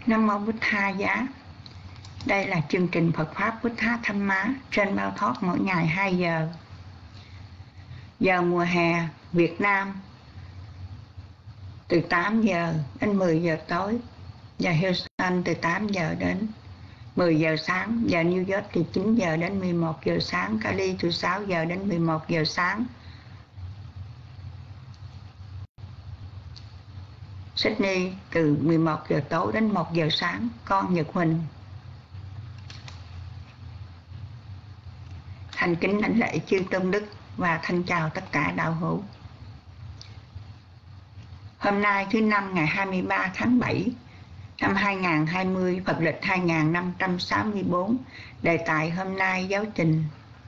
Nam Mô Bụt Tha Giá. Đây là chương trình Phật Pháp Bụt Tha Tham Má trên Bao Thoát mỗi ngày 2 giờ. Giờ mùa hè Việt Nam từ 8 giờ đến 10 giờ tối. Giờ Houston từ 8 giờ đến 10 giờ sáng. Giờ New York từ 9 giờ đến 11 giờ sáng. Cali từ 6 giờ đến 11 giờ sáng. Sydney từ 11 giờ tối đến 1 giờ sáng. Con Nhật Huỳnh thành kính lãnh lễ chư tôn đức và thân chào tất cả đạo hữu. Hôm nay thứ năm ngày 23 tháng 7 năm 2020, Phật lịch 2564. Đề tài hôm nay giáo trình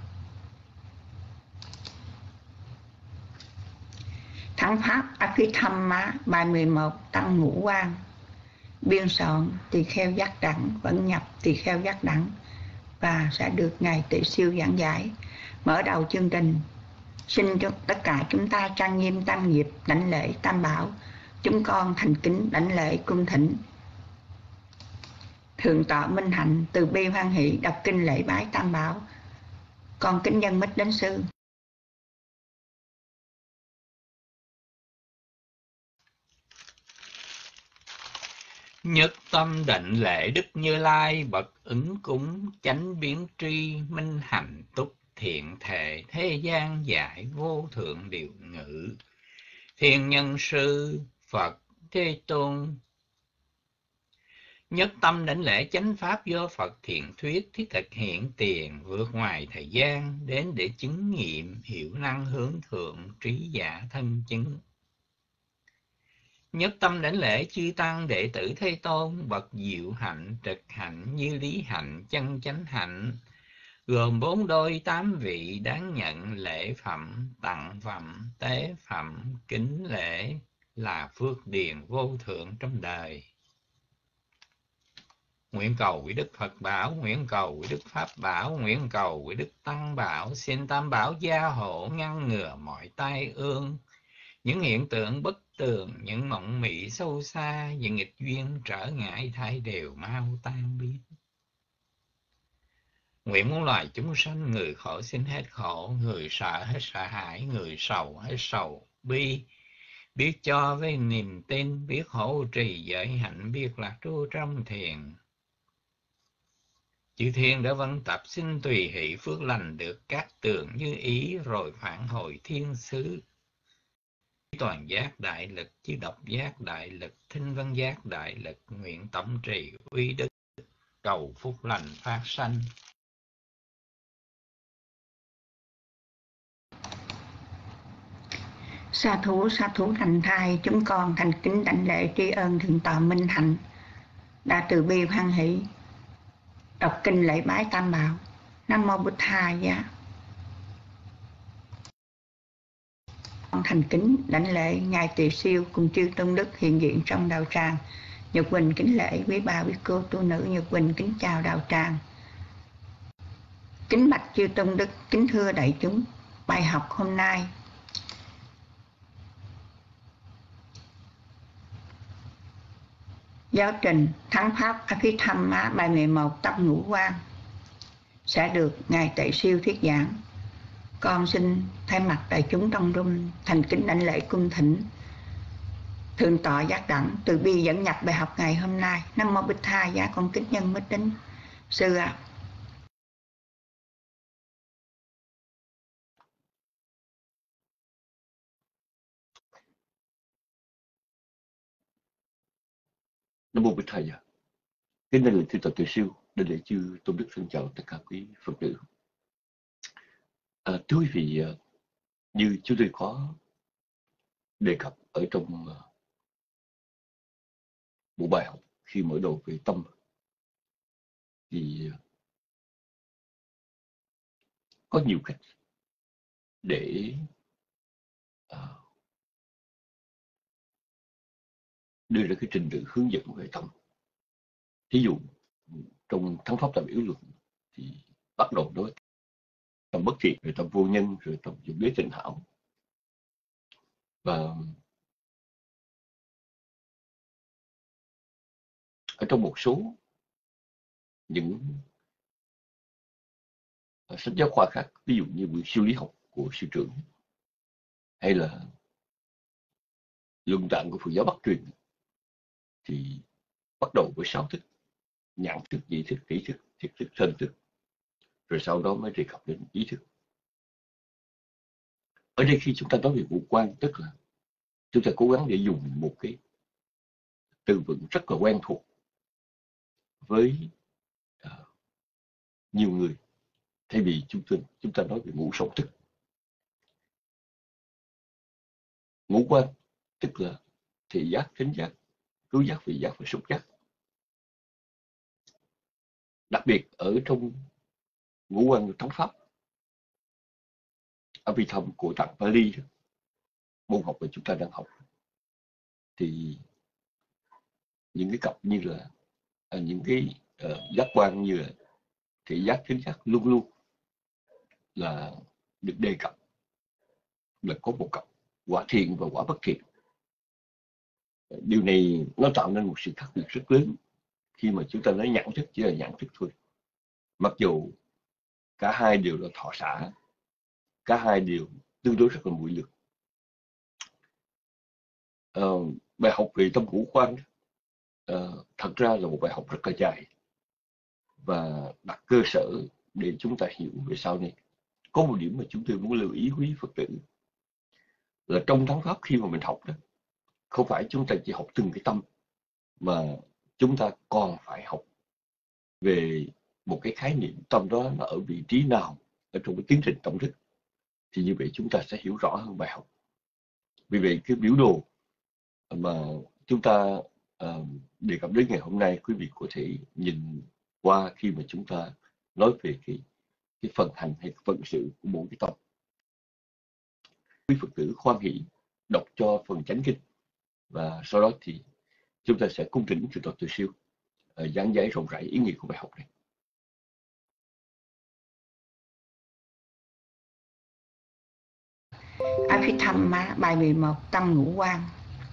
Thắng Pháp Abhidhamma bài 11 Tăng Ngũ Quan. Biên soạn Tỳ Kheo Giác Đẳng, vẫn nhập Tỳ Kheo Giác Đẳng và sẽ được Ngài Tỳ Siêu giảng giải. Mở đầu chương trình, xin tất cả chúng ta trang nghiêm tam nghiệp, đảnh lễ tam bảo. Chúng con thành kính đảnh lễ cung thỉnh Thượng tọa Minh Hạnh từ bi hoan hỷ đọc kinh lễ bái tam bảo. Con kính dân mít đến sư. Nhất tâm định lễ Đức Như Lai, bậc ứng cúng chánh biến tri, minh hạnh túc thiện thệ, thế gian giải vô thượng điều ngữ. Thiên nhân sư Phật Thế Tôn. Nhất tâm đảnh lễ chánh pháp do Phật thiện thuyết, thiết thực hiện tiền, vượt ngoài thời gian, đến để chứng nghiệm, hiểu năng hướng thượng, trí giả thân chứng. Nhất tâm đảnh lễ chư tăng đệ tử Thế Tôn, bậc diệu hạnh, trực hạnh, như lý hạnh, chân chánh hạnh, gồm 4 đôi 8 vị đáng nhận lễ phẩm, tặng phẩm, tế phẩm, kính lễ, là phước điền vô thượng trong đời. Nguyện cầu quý Đức Phật bảo, nguyện cầu quý Đức Pháp bảo, nguyện cầu quý Đức Tăng bảo, xin Tam bảo gia hộ ngăn ngừa mọi tai ương, những hiện tượng bất tường, những mộng mị sâu xa, những nghịch duyên trở ngại thay đều mau tan biến. Nguyện muôn loài chúng sanh, người khổ xin hết khổ, người sợ hết sợ hãi, người sầu hết sầu bi, biết cho với niềm tin, biết hộ trì giới hạnh, biết lạc trú trong thiền. Chư thiên đã vân tập xin tùy hỷ phước lành được các tường như ý, rồi phản hồi thiên xứ. Toàn giác đại lực, chư độc giác đại lực, thinh văn giác đại lực, nguyện tổng trì uy đức, cầu phúc lành phát sanh. Sa thú thành thai, chúng con thành kính đảnh lễ tri ân Thượng tọa Minh Hạnh đã từ bi hoan hỷ đọc kinh lễ bái tam bảo. Nam Mô Bụt Tha Giá. Con thành kính đảnh lễ Ngài Tỳ Siêu cùng chư tôn đức hiện diện trong đạo tràng. Nhật Quỳnh kính lễ quý bà quý cô tu nữ. Nhật Quỳnh kính chào đạo tràng. Kính bạch chư tôn đức, kính thưa đại chúng. Bài học hôm nay giáo trình Thắng Pháp Abhidhamma bài 11 Tâm Ngũ Quan sẽ được Ngài Tỳ Siêu thuyết giảng. Con xin thay mặt đại chúng trong room thành kính đảnh lễ cung thỉnh Thượng tọa Giác Đẳng từ bi dẫn nhập bài học ngày hôm nay. Nam Mô Bụt Tha Giá. Con kính nhân mít đến sư ạ. Nam Mô Bụt Thầy. Kính đảnh lễ Thượng tọa Tỳ Siêu, đảnh lễ chư tôn đức, xin chào tất cả quý Phật tử. Thưa quý vị, như chúng tôi có đề cập ở trong một bài học khi mở đầu về tâm, thì có nhiều cách để đưa ra cái trình tự hướng dẫn về tâm. Thí dụ trong Thắng Pháp Tam Yếu Luận thì bắt đầu nói tâm bất thiện, rồi tâm vô nhân, rồi tâm dụng đế tình hảo. Và ở trong một số những sách giáo khoa khác, ví dụ như siêu lý học của sư trưởng hay là luận tạng của Phật giáo Bắc truyền, thì bắt đầu với 6 thức: nhãn thức, nhĩ thức, tỷ thức, thiệt thức, thân thức, rồi sau đó mới đề cập đến ý thức. Ở đây khi chúng ta nói về ngũ quan, tức là chúng ta cố gắng để dùng một cái từ vựng rất là quen thuộc với nhiều người, thay vì chúng ta nói về ngũ sống thức. Ngũ quan tức là thị giác, thính giác, khứu giác, vị giác và xúc giác. Đặc biệt ở trong ngũ quan thống pháp Abhidhamma của tạng Pali, môn học mà chúng ta đang học, thì những cái cặp như là những cái giác quan như là thị giác, thính giác luôn luôn là được đề cập là có một cặp quả thiện và quả bất thiện. Điều này nó tạo nên một sự khác biệt rất lớn khi mà chúng ta nói nhãn thức chỉ là nhãn thức thôi, mặc dù cả hai đều là thọ xả, cả hai đều tương đối rất là muội lược. Bài học về tâm ngũ quan thật ra là một bài học rất là dài và đặt cơ sở để chúng ta hiểu về sau này. Có một điểm mà chúng tôi muốn lưu ý quý Phật tử là trong thắng pháp khi mà mình học đó, không phải chúng ta chỉ học từng cái tâm, mà chúng ta còn phải học về một cái khái niệm tâm đó nó ở vị trí nào ở trong cái tiến trình tâm thức, thì như vậy chúng ta sẽ hiểu rõ hơn bài học. Vì vậy cái biểu đồ mà chúng ta đề cập đến ngày hôm nay, quý vị có thể nhìn qua khi mà chúng ta nói về cái phần hành hay phận sự của mỗi cái tâm. Quý Phật tử khoan hỷ đọc cho phần chánh kinh, và sau đó thì chúng ta sẽ cung kính Thượng tọa Từ Siêu giảng giải rộng rãi ý nghĩa của bài học này. Abhidhamma bài 11 tâm ngũ quan.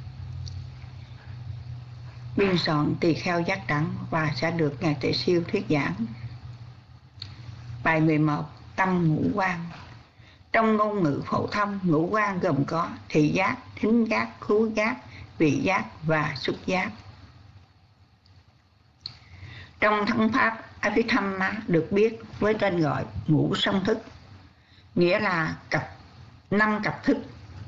Biên soạn Tỳ Kheo Giác Đẳng và sẽ được Ngài Tuệ Siêu thuyết giảng. Bài 11 tâm ngũ quan. Trong ngôn ngữ phổ thông, ngũ quan gồm có thị giác, thính giác, khứu giác, vị giác và xúc giác. Trong thắng pháp, Abhidhamma được biết với tên gọi ngũ song thức, nghĩa là 5 cặp thức: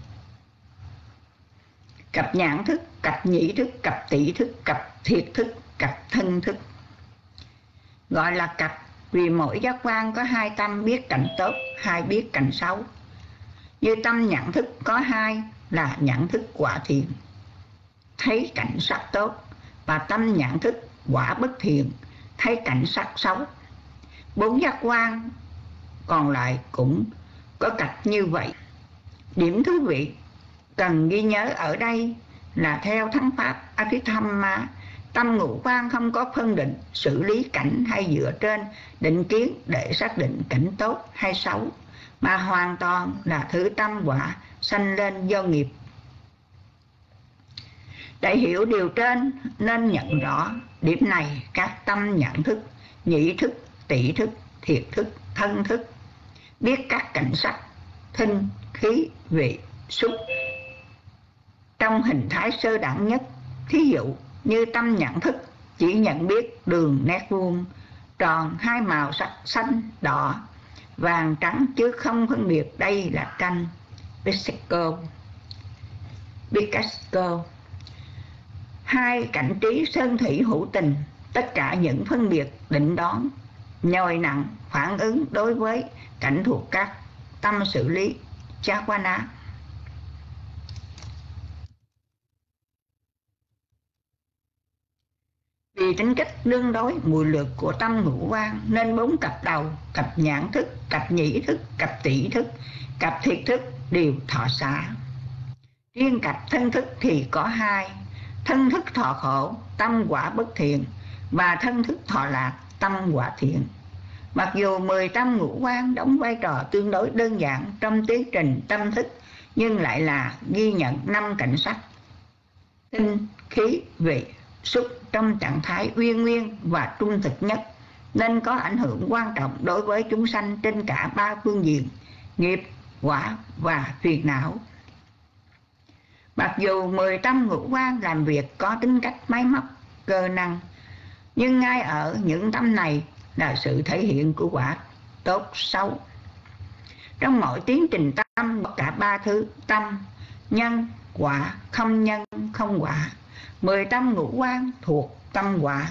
cặp nhãn thức, cặp nhĩ thức, cặp tỷ thức, cặp thiệt thức, cặp thân thức. Gọi là cặp vì mỗi giác quan có 2 tâm biết cảnh tốt, 2 biết cảnh xấu. Như tâm nhãn thức có 2 là nhãn thức quả thiện, thấy cảnh sắc tốt, và tâm nhãn thức quả bất thiện, thấy cảnh sắc xấu. 4 giác quan còn lại cũng có cặp như vậy. Điểm thú vị cần ghi nhớ ở đây là theo thắng pháp Abhidhamma, tâm ngũ quan không có phân định xử lý cảnh hay dựa trên định kiến để xác định cảnh tốt hay xấu, mà hoàn toàn là thứ tâm quả sanh lên do nghiệp. Để hiểu điều trên nên nhận rõ điểm này, các tâm nhãn thức, nhĩ thức, tỷ thức, thiệt thức, thân thức biết các cảnh sắc, thinh, khí, vị, xúc trong hình thái sơ đẳng nhất. Thí dụ như tâm nhãn thức chỉ nhận biết đường nét vuông, tròn, 2 màu sắc xanh, đỏ, vàng, trắng, chứ không phân biệt đây là tranh Picasso. 2 cảnh trí sơn thủy hữu tình, tất cả những phân biệt định đoán nhồi nặng phản ứng đối với cảnh thuộc các tâm xử lý Chakwana. Vì tính cách tương đối mùi lược của tâm ngũ quan nên 4 cặp đầu, cặp nhãn thức, cặp nhĩ thức, cặp tỷ thức, cặp thiệt thức đều thọ xả. Riêng cặp thân thức thì có 2: thân thức thọ khổ, tâm quả bất thiện, và thân thức thọ lạc, tâm quả thiện. Mặc dù 10 tâm ngũ quan đóng vai trò tương đối đơn giản trong tiến trình tâm thức, nhưng lại là ghi nhận 5 cảnh sắc: tinh, khí, vị, xúc trong trạng thái uyên nguyên và trung thực nhất, nên có ảnh hưởng quan trọng đối với chúng sanh trên cả ba phương diện: nghiệp, quả và phiền não. Mặc dù 10 tâm ngũ quan làm việc có tính cách máy móc, cơ năng, nhưng ngay ở những tâm này là sự thể hiện của quả tốt xấu. Trong mỗi tiến trình tâm có cả ba thứ: tâm, nhân, quả, không nhân, không quả. 10 tâm ngũ quan thuộc tâm quả.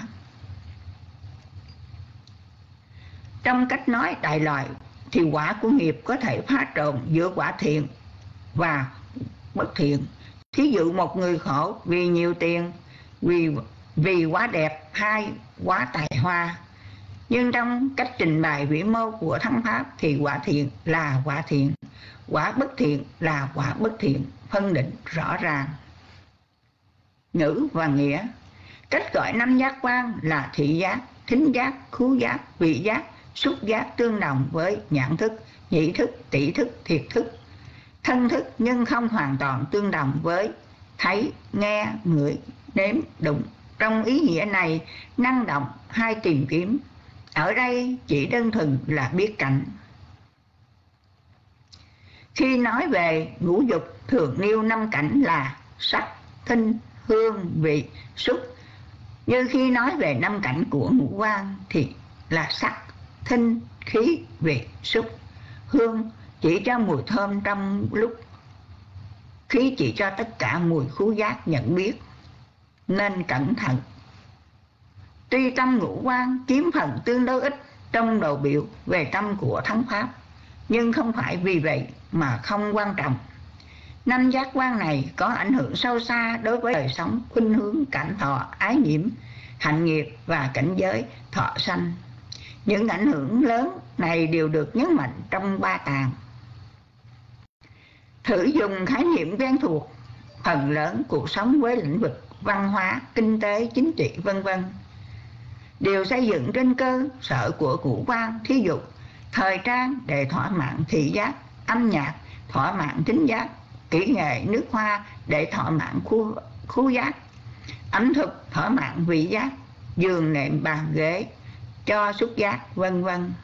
Trong cách nói đại loại thì quả của nghiệp có thể pha trộn giữa quả thiện và bất thiện. Thí dụ một người khổ vì nhiều tiền, vì quá đẹp hay quá tài hoa. Nhưng trong cách trình bày vĩ mô của thắng pháp thì quả thiện là quả thiện, quả bất thiện là quả bất thiện, phân định rõ ràng. Ngữ và nghĩa. Cách gọi năm giác quan là thị giác, thính giác, khứu giác, vị giác, xúc giác tương đồng với nhãn thức, nhĩ thức, tỷ thức, thiệt thức, thân thức, nhưng không hoàn toàn tương đồng với thấy, nghe, ngửi, nếm, đụng. Trong ý nghĩa này, năng động hay tìm kiếm ở đây chỉ đơn thuần là biết cảnh. Khi nói về ngũ dục thường nêu 5 cảnh là sắc, thinh, hương, vị, xúc. Như khi nói về 5 cảnh của ngũ quan thì là sắc, thinh, khí, vị, xúc. Hương chỉ cho mùi thơm trong lúc, khí chỉ cho tất cả mùi khứu giác nhận biết, nên cẩn thận. Tuy tâm ngũ quan chiếm phần tương đối ít trong đồ biểu về tâm của thắng pháp, nhưng không phải vì vậy mà không quan trọng. 5 giác quan này có ảnh hưởng sâu xa đối với đời sống, khuynh hướng, cảm thọ, ái nhiễm, hạnh nghiệp và cảnh giới, thọ sanh. Những ảnh hưởng lớn này đều được nhấn mạnh trong ba tạng. Thử dùng khái niệm quen thuộc, phần lớn cuộc sống với lĩnh vực văn hóa, kinh tế, chính trị vân vân đều xây dựng trên cơ sở của ngũ quan. Thí dụ thời trang để thỏa mãn thị giác, âm nhạc thỏa mãn thính giác, kỹ nghệ nước hoa để thỏa mãn khứu giác, ẩm thực thỏa mãn vị giác, giường nệm bàn ghế cho xúc giác vân vân.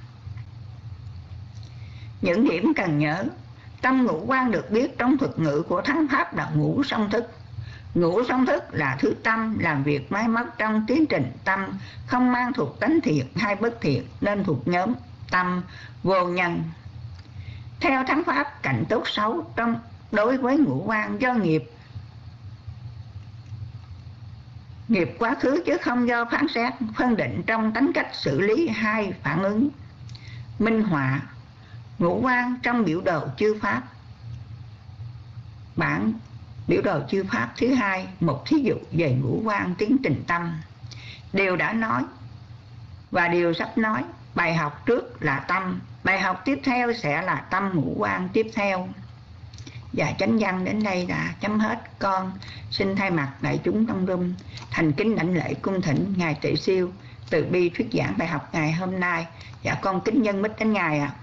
Những điểm cần nhớ: tâm ngũ quan được biết trong thuật ngữ của thắng pháp là ngũ song thức. Ngũ song thức là thứ tâm làm việc máy móc trong tiến trình tâm, không mang thuộc tánh thiện hay bất thiện, nên thuộc nhóm tâm vô nhân. Theo thắng pháp, cảnh tốt xấu đối với ngũ quan do nghiệp quá khứ chứ không do phán xét, phân định trong tánh cách xử lý hay phản ứng. Minh họa ngũ quan trong biểu đồ chư pháp. Bản biểu đồ chư pháp thứ 2, một thí dụ về ngũ quan tiến trình tâm. Điều đã nói và điều sắp nói. Bài học trước là tâm, bài học tiếp theo sẽ là tâm ngũ quan tiếp theo. Và chánh văn đến đây đã chấm hết. Con xin thay mặt đại chúng trong room thành kính đảnh lễ cung thỉnh Ngài Tỳ Siêu từ bi thuyết giảng bài học ngày hôm nay. Dạ con kính nhân mít đến Ngài ạ.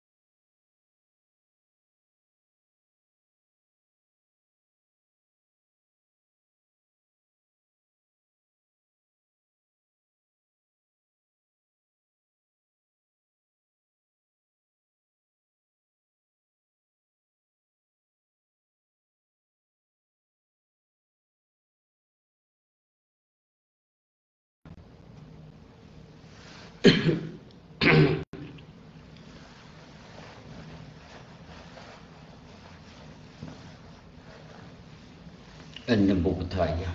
In một thời gian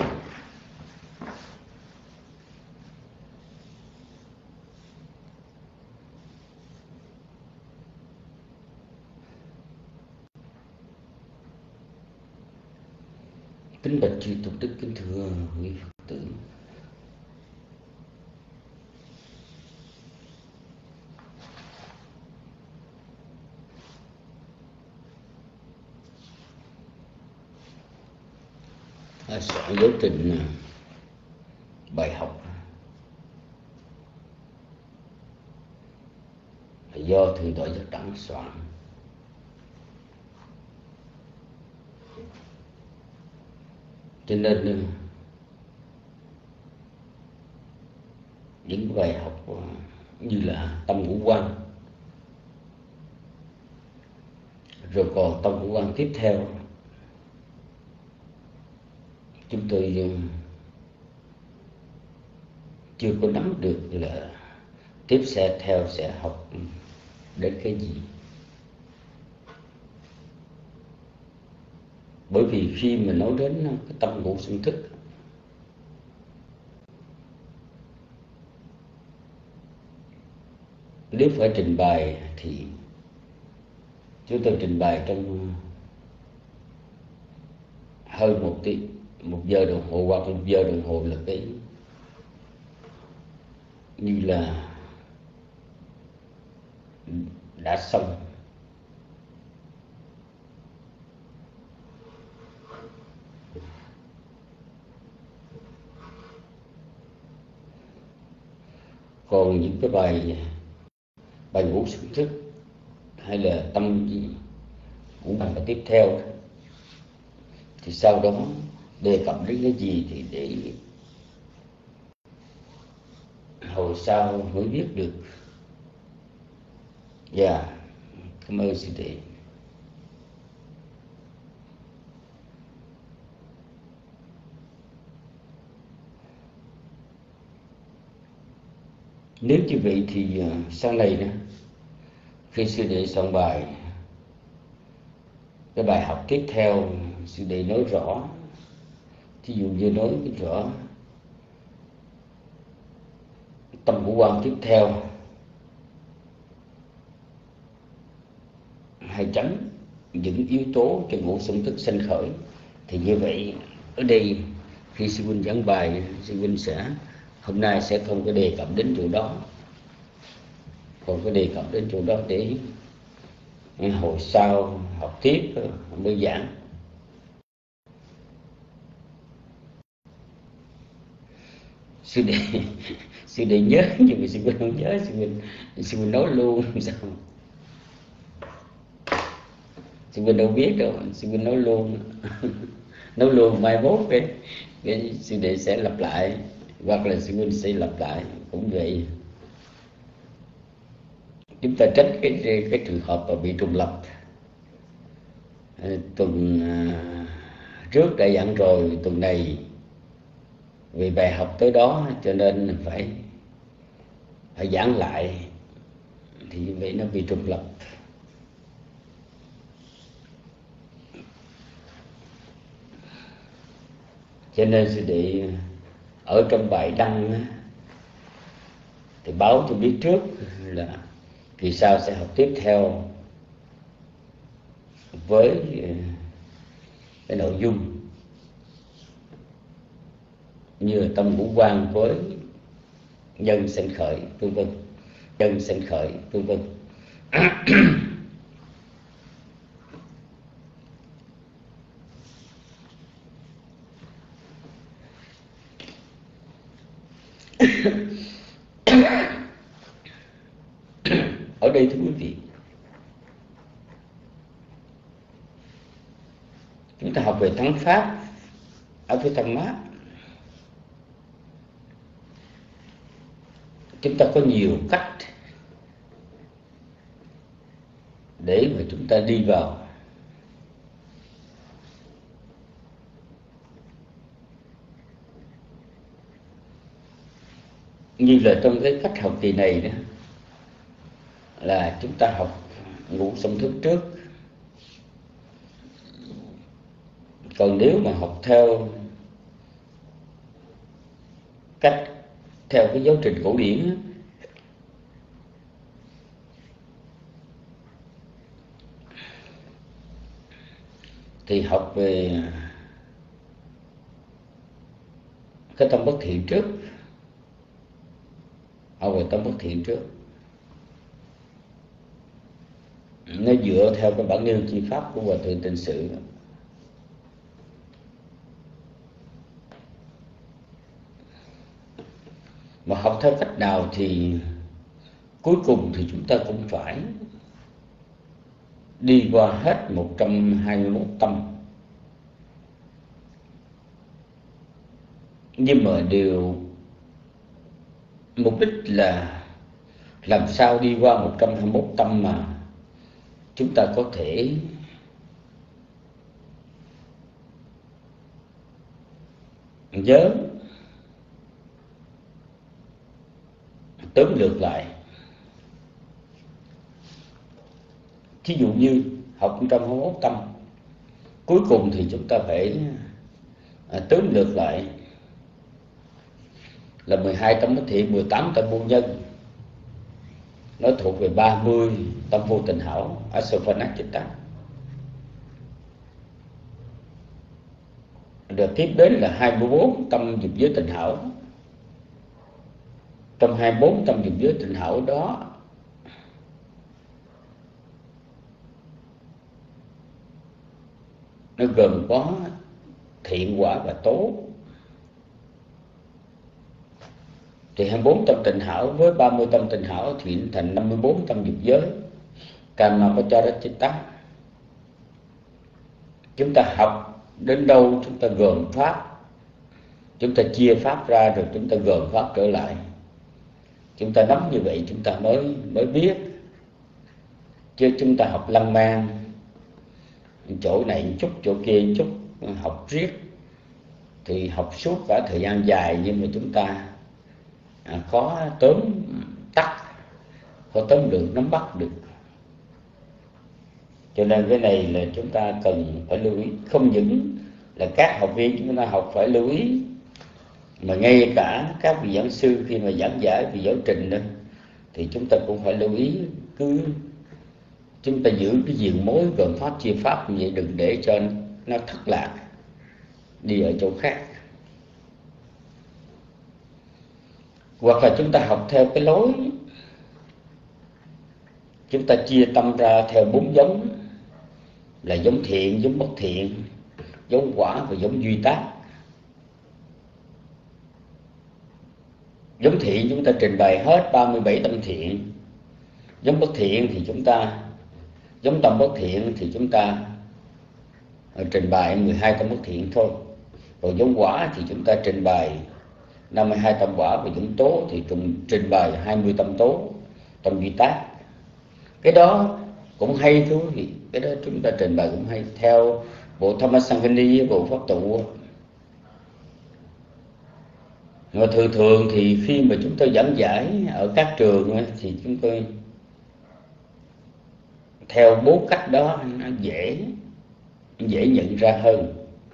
kính bạch chư Tôn Đức, kính thưa quý Phật tử. Soạn giáo trình bài học là do Thượng tọa Giác Đẳng soạn. Cho nên những cái bài học như là tâm ngũ quan. Rồi còn tâm ngũ quan tiếp theo, chúng tôi chưa có nắm được là tiếp theo sẽ học đến cái gì. Bởi vì khi mà nói đến cái tâm ngũ xung thức, nếu phải trình bày thì chúng tôi trình bày trong hơn 1 giờ đồng hồ hoặc 1 giờ đồng hồ là cái như là đã xong. Còn những cái bài ngũ xung thức hay là tâm ngũ hành và tiếp theo thì sau đó đề cập đến cái gì thì để hồi sau mới biết được. Dạ, cảm ơn sư đệ. Nếu như vậy thì sau này nữa, khi sư đệ soạn bài, cái bài học tiếp theo sư đệ nói rõ, thí dụ như nói rõ tâm ngũ quan tiếp theo, hay tránh những yếu tố cho ngũ xung thức sanh khởi, thì như vậy ở đây khi sư huynh giảng bài, sư huynh hôm nay sẽ không có đề cập đến chỗ đó, không có đề cập đến chỗ đó để hồi sau học tiếp mới giảng. Sư đệ nhớ, nhưng mà sư huynh không nhớ, sư huynh nói luôn sao? Sư huynh đâu biết đâu, sư huynh nói luôn nói luôn mai mốt cái sư đệ sẽ lặp lại, hoặc là sư huynh sẽ lặp lại cũng vậy. Chúng ta tránh cái trường hợp mà bị trùng lập. Tuần trước đã giảng rồi, tuần này vì bài học tới đó cho nên phải giảng lại, thì vậy nó bị trùng lập. Cho nên sư đệ ở trong bài đăng thì báo tôi biết trước là kỳ sau sẽ học tiếp theo với cái nội dung như là tâm ngũ quan với nhân sanh khởi vân vân, nhân sanh khởi vân vân. Ở đây thưa quý vị, chúng ta học về thắng pháp ở phía Tăng Mát, chúng ta có nhiều cách để mà chúng ta đi vào. Như là trong cái cách học kỳ này đó, là chúng ta học ngũ xung thức trước. Còn nếu mà học theo cái giáo trình cổ điển thì học về cái tâm bất thiện trước, học về tâm bất thiện trước. Nó dựa theo cái bản nêu chi pháp của Hòa Thượng Tịnh Sự. Mà học theo cách nào thì cuối cùng thì chúng ta cũng phải đi qua hết 121 tâm. Nhưng mà điều mục đích là làm sao đi qua 121 tâm mà chúng ta có thể nhớ tóm lược lại. Thí dụ như học 121 tâm, cuối cùng thì chúng ta phải tóm lược lại là 12 tâm bất thiện, 18 tâm vô nhân. Nó thuộc về 30 tâm vô tình hảo, Asavanachitta. Rồi tiếp đến là 24 tâm dục giới tình hảo. Trong 24 tâm dục giới tình hảo đó, nó gồm có thiện quả và tố. Thì 24 tâm tịnh hảo với 30 tâm tịnh hảo thì thành 54 tâm dục giới, Kamapacharachita. Chúng ta học đến đâu chúng ta gồm pháp, chúng ta chia pháp ra rồi chúng ta gồm pháp trở lại. Chúng ta nắm như vậy chúng ta mới biết. Chứ chúng ta học lăng man, chỗ này một chút, chỗ kia một chút, học riết thì học suốt cả thời gian dài, nhưng mà chúng ta khó tóm tắt, khó tóm được, nắm bắt được. Cho nên cái này là chúng ta cần phải lưu ý. Không những là các học viên chúng ta học phải lưu ý, mà ngay cả các vị giảng sư khi mà giảng giải về giáo trình đó thì chúng ta cũng phải lưu ý. Cứ chúng ta giữ cái diều mối gồm pháp chia pháp như vậy, đừng để cho nó thất lạc đi ở chỗ khác. Hoặc là chúng ta học theo cái lối, chúng ta chia tâm ra theo 4 giống, là giống thiện, giống bất thiện, giống quả và giống duy tác. Giống thiện chúng ta trình bày hết 37 tâm thiện. Giống bất thiện thì chúng ta, giống tâm bất thiện thì chúng ta trình bày 12 tâm bất thiện thôi. Rồi giống quả thì chúng ta trình bày 52 tâm quả, và giống tố thì trình bày 20 tâm tố, tâm duy tác. Cái đó cũng hay thú vị, cái đó chúng ta trình bày cũng hay theo bộ Thammasangani, bộ pháp tụ. Mà thường thì khi mà chúng tôi giảng giải ở các trường thì chúng tôi theo 4 cách đó, nó dễ nhận ra hơn.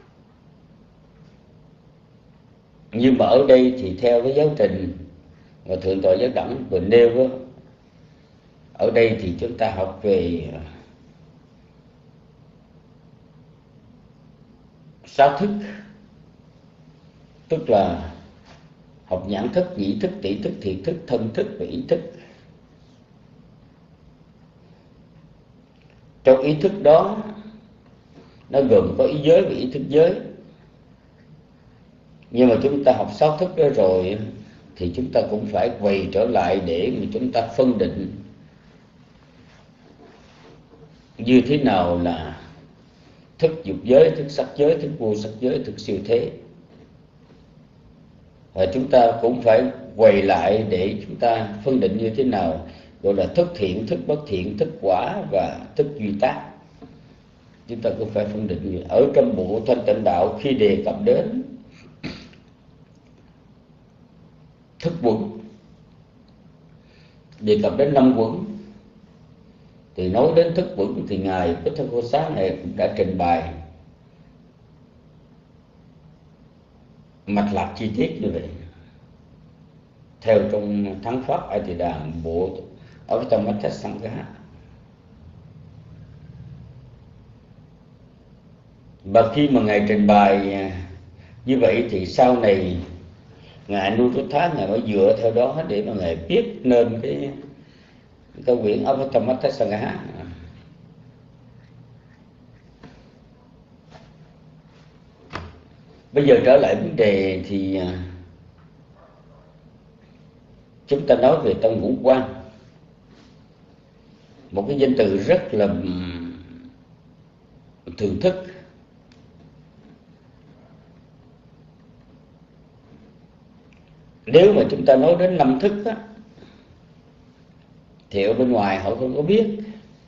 Nhưng mà ở đây thì theo cái giáo trình mà Thượng tọa Giáo Đẳng vừa nêu đó, ở đây thì chúng ta học về 6 thức, tức là học nhãn thức, nhĩ thức, tỷ thức, thiệt thức, thân thức và ý thức. Trong ý thức đó nó gồm có ý giới và ý thức giới. Nhưng mà chúng ta học 6 thức đó rồi thì chúng ta cũng phải quay trở lại để mà chúng ta phân định như thế nào là thức dục giới, thức sắc giới, thức vô sắc giới, thức siêu thế. Và chúng ta cũng phải quay lại để chúng ta phân định như thế nào gọi là thức thiện, thức bất thiện, thức quả và thức duy tác. Chúng ta cũng phải phân định như ở trong bộ Thanh Tịnh Đạo khi đề cập đến thức quẩn, đề cập đến 5 quẩn, thì nói đến thức quẩn thì ngài Buddha này cũng đã trình bày mạch lạc chi tiết như vậy theo trong Thắng Pháp A Di Đà bộ Avatammatthasangha. Và khi mà ngài trình bày như vậy thì sau này ngài Anuruddha ngài mới dựa theo đó để mà ngài viết nên cái quyển Avatammatthasangha. Bây giờ trở lại vấn đề thì chúng ta nói về tâm ngũ quan, một cái danh từ rất là thường thức. nếu mà chúng ta nói đến năm thức á, thì ở bên ngoài họ không có biết.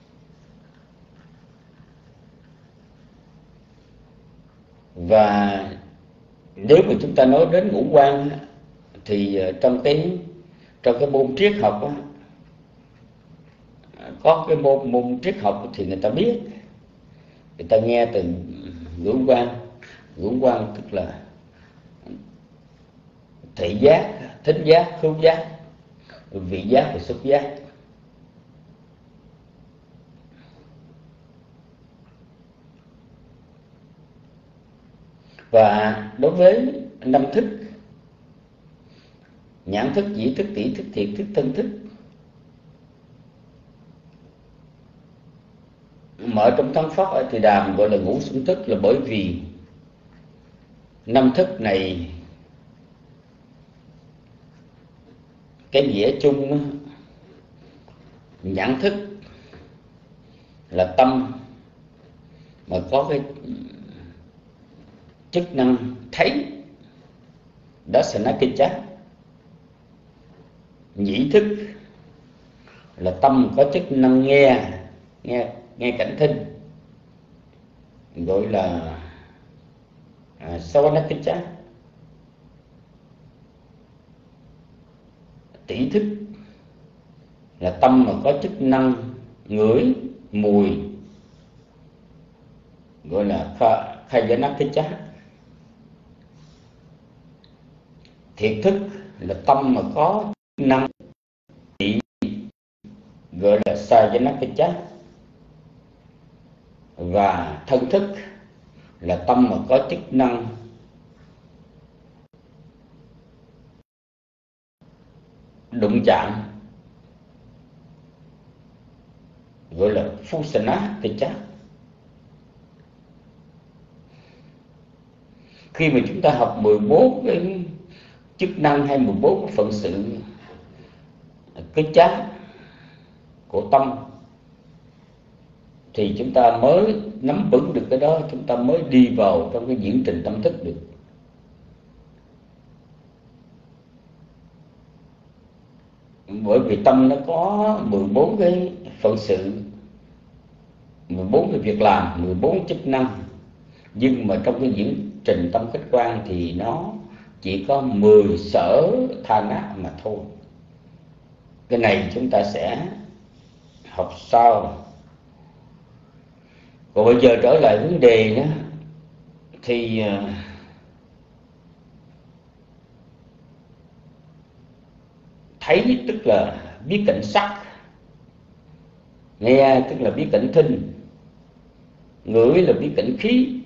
Và nếu mà chúng ta nói đến ngũ quan á, thì trong cái môn triết học á, có cái môn triết học thì người ta biết, người ta nghe từ ngũ quan. Ngũ quan tức là thị giác, thính giác, khứu giác, vị giác và xúc giác. Và đối với năm thức, nhãn thức, nhĩ thức, tỷ thức, thiệt thức, thân thức, mở trong Thắng Pháp ở Thì Đàm gọi là ngũ xung thức, là bởi vì năm thức này cái nghĩa chung á, nhãn thức là tâm mà có cái chức năng thấy, đó là Sanakicca. Nhĩ thức là tâm có chức năng nghe cảnh thinh, gọi là Savanakicca. Tỷ thức là tâm mà có chức năng ngửi mùi, gọi là Khayanakicca. Thiệt thức là tâm mà có chức năng trị, gọi là Sayanakicca. Và thân thức là tâm mà có chức năng đụng chạm, gọi là Phusanakicca. Khi mà chúng ta học 14 cái chức năng hay 14 cái phận sự cái chánh của tâm thì chúng ta mới nắm vững được cái đó, chúng ta mới đi vào trong cái diễn trình tâm thức được. Bởi vì tâm nó có 14 cái phận sự, 14 cái việc làm, 14 chức năng, nhưng mà trong cái diễn trình tâm khách quan thì nó chỉ có 10 sở tha nát mà thôi. Cái này chúng ta sẽ học sau. Còn bây giờ trở lại vấn đề đó, thì thấy tức là biết cảnh sắc, nghe tức là biết cảnh thinh, ngửi là biết cảnh khí,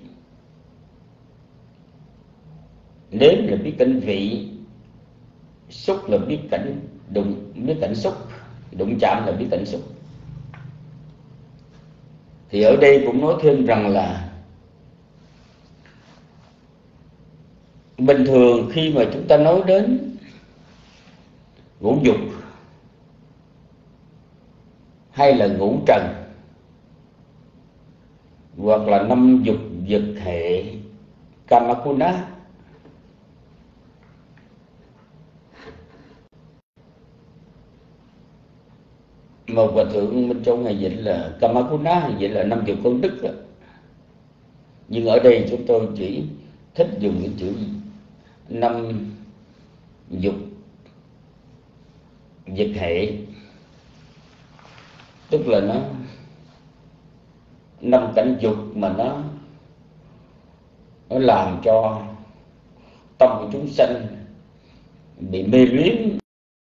nếm là biết cảnh vị, xúc là biết cảnh biết cảnh xúc, đụng chạm là biết cảnh xúc. Thì ở đây cũng nói thêm rằng là bình thường khi mà chúng ta nói đến ngũ dục hay là ngũ trần hoặc là năm dục vật hệ Kamakuna, một hòa thượng Minh Châu ngày dịch là Kamakuna, vậy là năm dục công đức đó. Nhưng ở đây chúng tôi chỉ thích dùng cái chữ năm dục vật hệ, tức là nó năm cảnh dục mà nó làm cho tâm của chúng sanh bị mê luyến.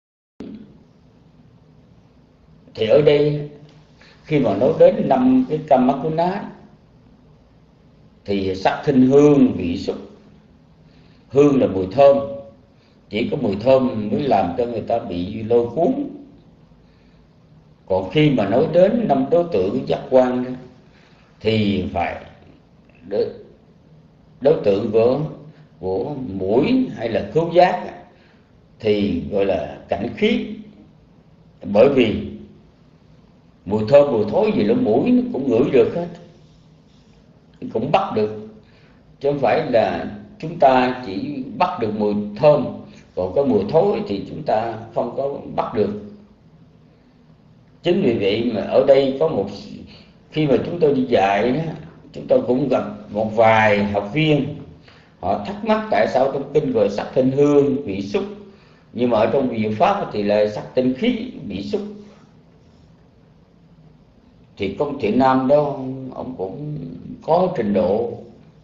Thì ở đây khi mà nói đến năm cái Kamakuna thì sắc thinh hương vị xúc. Hương là mùi thơm, chỉ có mùi thơm mới làm cho người ta bị lôi cuốn. Còn khi mà nói đến năm đối tượng giác quan thì phải đối tượng của mũi hay là khứu giác thì gọi là cảnh khí. Bởi vì mùi thơm mùi thối gì lỗ mũi nó cũng ngửi được hết, cũng bắt được, chứ không phải là chúng ta chỉ bắt được mùi thơm Còn cái mùi thối thì chúng ta không có bắt được. Chính vì vậy mà ở đây có một, khi mà chúng tôi đi dạy đó, chúng tôi cũng gặp một vài học viên, họ thắc mắc tại sao trong kinh gọi sắc thanh hương vị xúc, nhưng mà ở trong Diệu Pháp thì là sắc tinh khí bị xúc. Thì công thiện nam đó ông cũng có trình độ,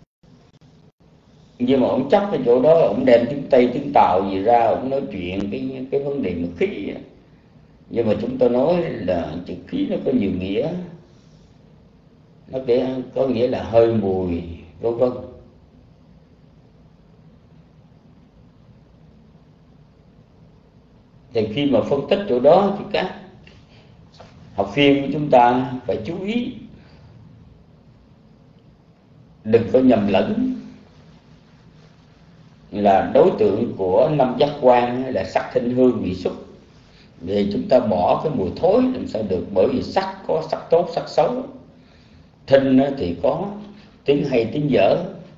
nhưng mà ông chắc cái chỗ đó ông đem tiếng Tây tiếng Tàu gì ra, ông nói chuyện cái vấn đề mà khí. Nhưng mà chúng tôi nói là chữ khí nó có nhiều nghĩa, nó có nghĩa là hơi mùi vân vân. Thì khi mà phân tích chỗ đó thì các học viên của chúng ta phải chú ý, đừng có nhầm lẫn là đối tượng của năm giác quan là sắc thanh hương vị xúc. Vì chúng ta bỏ cái mùi thối làm sao được, bởi vì sắc có sắc tốt sắc xấu, thinh thì có tiếng hay tiếng dở,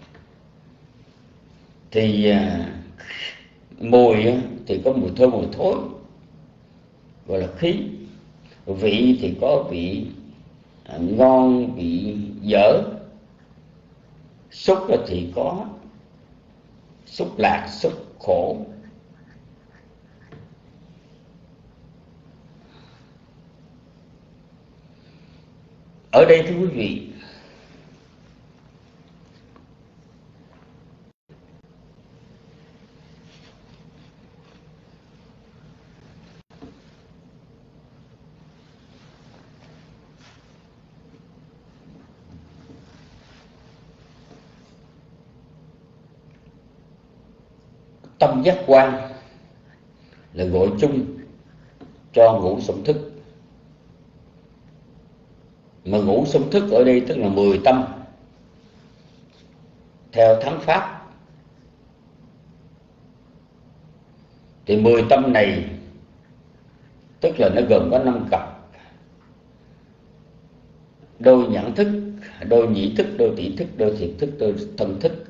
thì mùi thì có mùi thơm mùi thối gọi là khí, vị thì có vị ngon vị dở, xúc thì có xúc lạc xúc khổ. Ở đây thưa quý vị, tâm giác quan là gọi chung cho ngũ xung thức. Mà ngũ xung thức ở đây tức là 10 tâm theo thắng pháp. Thì 10 tâm này tức là nó gồm có 5 cặp: đôi nhãn thức, đôi nhĩ thức, đôi tỷ thức, đôi thiệt thức, đôi thân thức.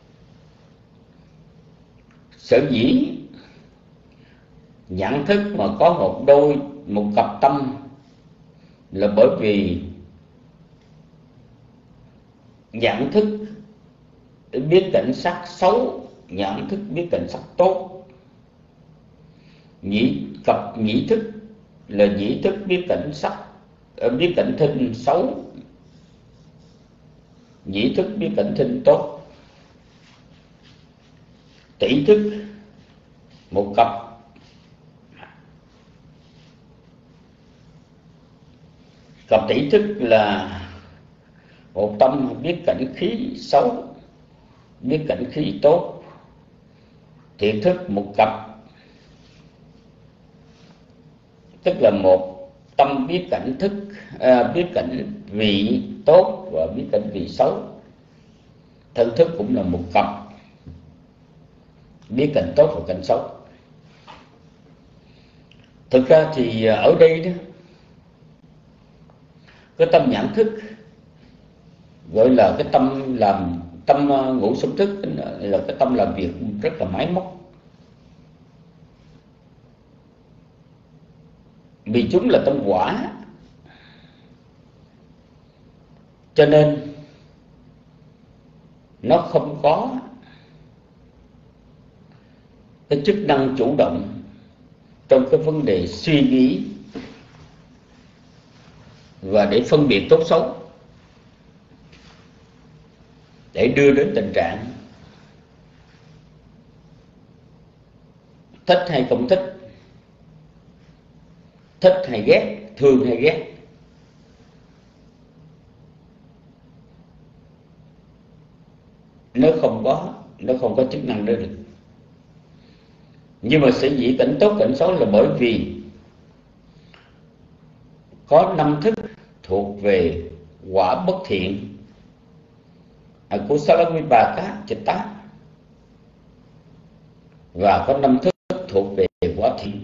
Sở dĩ nhãn thức mà có một cặp tâm là bởi vì nhãn thức biết cảnh sắc xấu, nhãn thức biết cảnh sắc tốt. Cặp nhĩ thức là nhĩ thức biết cảnh sắc, biết cảnh thinh xấu, nhĩ thức biết cảnh thinh tốt. Tỷ thức một cặp tỷ thức là một tâm biết cảnh khí xấu, biết cảnh khí tốt. Thiệt thức một cặp tức là một tâm biết cảnh biết cảnh vị tốt và biết cảnh vị xấu. Thân thức cũng là một cặp biết cảnh tốt và cảnh xấu. Thực ra thì ở đây đó, cái tâm nhãn thức gọi là cái tâm ngũ xung thức, là cái tâm làm việc rất là máy móc, vì chúng là tâm quả, cho nên nó không có cái chức năng chủ động trong cái vấn đề suy nghĩ và để phân biệt tốt xấu, để đưa đến tình trạng thích hay không thích, thích hay ghét, thương hay ghét. Nó không có chức năng đó được. Nhưng mà sở dĩ cảnh tốt cảnh xấu là bởi vì có 5 thức thuộc về quả bất thiện, Akusala Vipaka Chitta, và có 5 thức thuộc về quả thiện,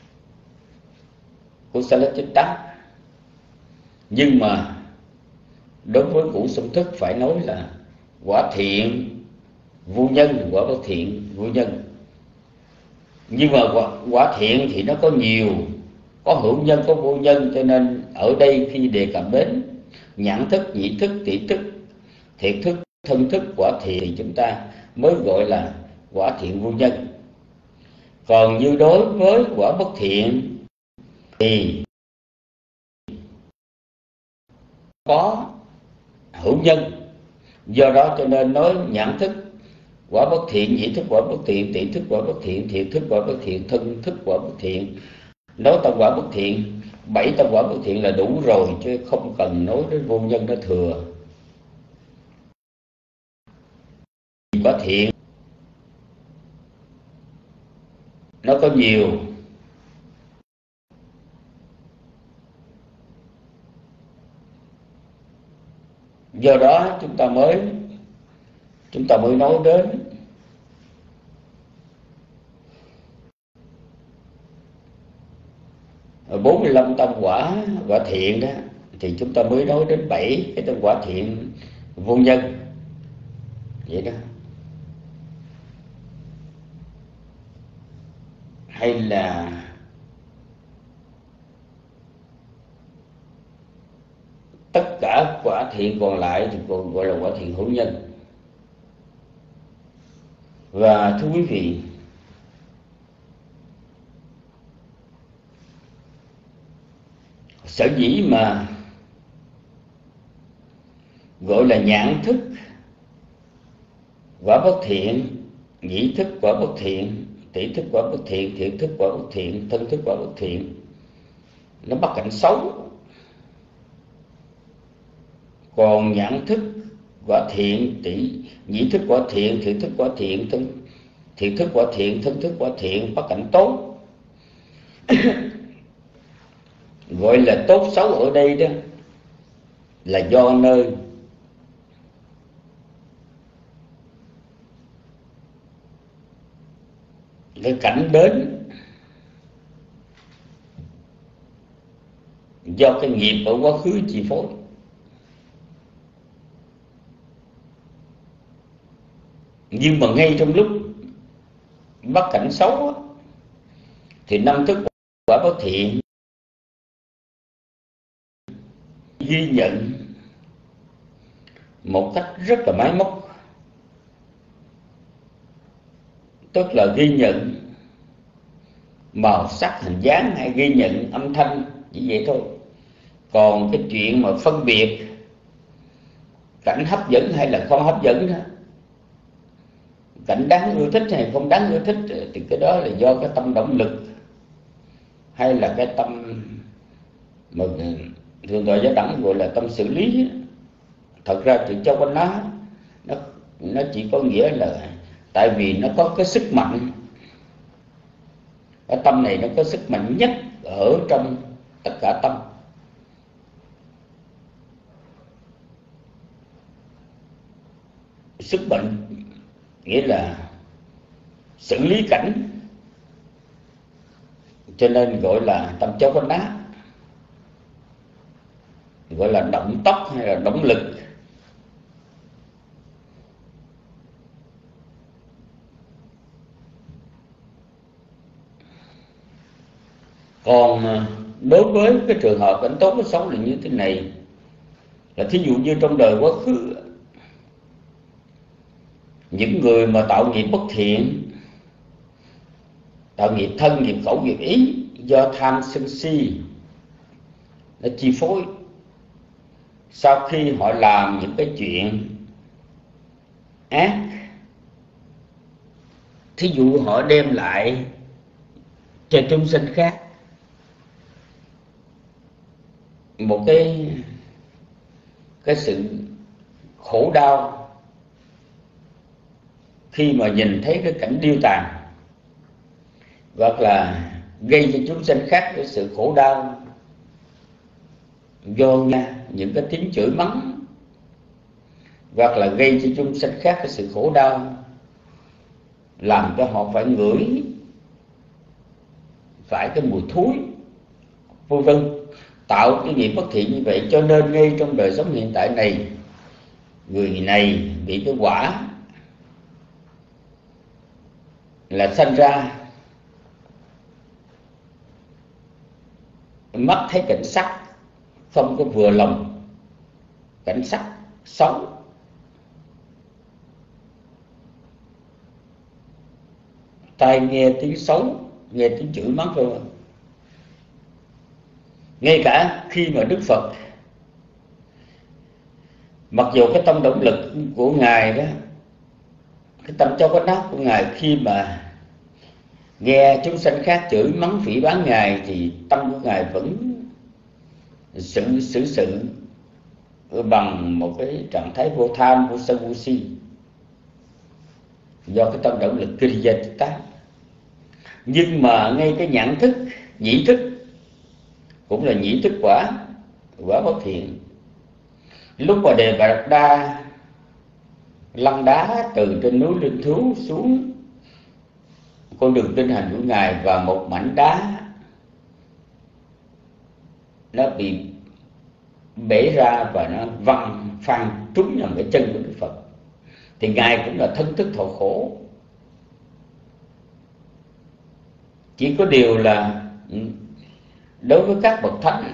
Kusala Chitta. Nhưng mà đối với ngũ xung thức phải nói là quả thiện vô nhân, quả bất thiện vô nhân. Nhưng mà quả thiện thì nó có nhiều, có hữu nhân, có vô nhân. Cho nên ở đây khi đề cập đến nhãn thức, nhĩ thức, tỷ thức, thiệt thức, thân thức, quả thiện thì chúng ta mới gọi là quả thiện vô nhân. Còn như đối với quả bất thiện thì có hữu nhân. Do đó cho nên nói nhãn thức quả bất thiện, nhĩ thức quả bất thiện, tỷ thức quả bất thiện, thiệt thức quả bất thiện, thân thức quả bất thiện. Nói tâm quả bất thiện, 7 tâm quả bất thiện là đủ rồi, chứ không cần nói đến vô nhân nó thừa. Quả thiện nó có nhiều, do đó chúng ta mới nói đến 45 tâm quả thiện đó, thì chúng ta mới nói đến 7 cái tâm quả thiện vô nhân vậy đó. Hay là tất cả quả thiện còn lại thì còn gọi là quả thiện hữu nhân. Và thưa quý vị, sở dĩ mà gọi là nhãn thức quả bất thiện, nhĩ thức quả bất thiện, tỷ thức quả bất thiện, thiệt thức quả bất thiện, thân thức quả bất thiện, nó bắt cảnh xấu. Còn nhãn thức quả thiện, nhĩ thức quả thiện, thiệt thức quả thiện, thiệt thức quả thiện, thân thức quả thiện, bắt cảnh tốt. Gọi là tốt xấu ở đây đó là do nơi cái cảnh đến, do cái nghiệp ở quá khứ chi phối. Nhưng mà ngay trong lúc bắt cảnh xấu thì năm thức quả bất thiện ghi nhận một cách rất là máy móc, tức là ghi nhận màu sắc, hình dáng hay ghi nhận âm thanh, chỉ vậy thôi. Còn cái chuyện mà phân biệt cảnh hấp dẫn hay là không hấp dẫn đó, cảnh đáng ưa thích hay không đáng ưa thích, thì cái đó là do cái tâm động lực hay là cái tâm mà thường gọi giáo đẳng gọi là tâm xử lý. Thật ra chữ châu quanh nó chỉ có nghĩa là tại vì nó có cái sức mạnh, cái tâm này nó có sức mạnh nhất ở trong tất cả tâm. Sức mạnh nghĩa là xử lý cảnh, cho nên gọi là tâm châu quanh đá, gọi là động tốc hay là động lực. Còn đối với cái trường hợp cảnh tốt, cái xấu là như thế này, là thí dụ như trong đời quá khứ, những người mà tạo nghiệp bất thiện, tạo nghiệp thân, nghiệp khẩu, nghiệp ý, do tham sân si nó chi phối, sau khi họ làm những cái chuyện ác, thí dụ họ đem lại cho chúng sinh khác một cái sự khổ đau khi mà nhìn thấy cái cảnh điêu tàn, hoặc là gây cho chúng sinh khác cái sự khổ đau do nghe những cái tiếng chửi mắng, hoặc là gây cho chúng sinh khác cái sự khổ đau làm cho họ phải ngửi phải cái mùi thúi, vân vân, tạo cái nghiệp bất thiện như vậy. Cho nên ngay trong đời sống hiện tại này, người này bị cái quả là sanh ra mắt thấy cảnh sắc không có vừa lòng, cảnh sắc xấu, tai nghe tiếng xấu, nghe tiếng chửi mắng vân vân. Ngay cả khi mà Đức Phật, mặc dù cái tâm động lực của Ngài đó, cái tâm cho có nát của Ngài, khi mà nghe chúng sanh khác chửi mắng phỉ báng Ngài thì tâm của Ngài vẫn xử sự bằng một cái trạng thái vô tham, vô sân, vô si, do cái tâm động lực kinh doanh tích tác. Nhưng mà ngay cái nhãn thức, nhĩ thức, cũng là nhĩ thức quả bất thiện. Lúc mà Đề Bà Đạt Đa lăn đá từ trên núi Linh Thú xuống con đường tinh hành của Ngài, và một mảnh đá nó bị bể ra và nó văng phang trúng vào cái chân của Đức Phật, thì Ngài cũng là thân thức thọ khổ. Chỉ có điều là đối với các bậc thánh,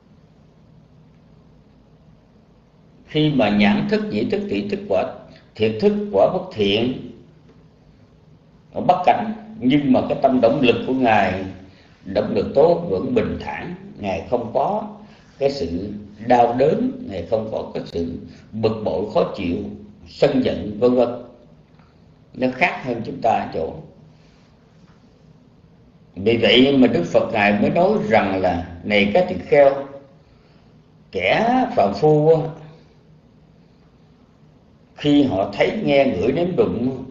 khi mà nhãn thức, nhĩ thức, tỷ thức quả thiện thức, quả bất thiện ở bất cảnh, nhưng mà cái tâm động lực của Ngài, động lực tốt, vẫn bình thản. Ngài không có cái sự đau đớn, Ngài không có cái sự bực bội, khó chịu, sân giận vân vân. Nó khác hơn chúng ta chỗ. Vì vậy mà Đức Phật Ngài mới nói rằng là: này các tỳ kheo, kẻ phàm phu khi họ thấy, nghe, ngửi, nếm, đụng,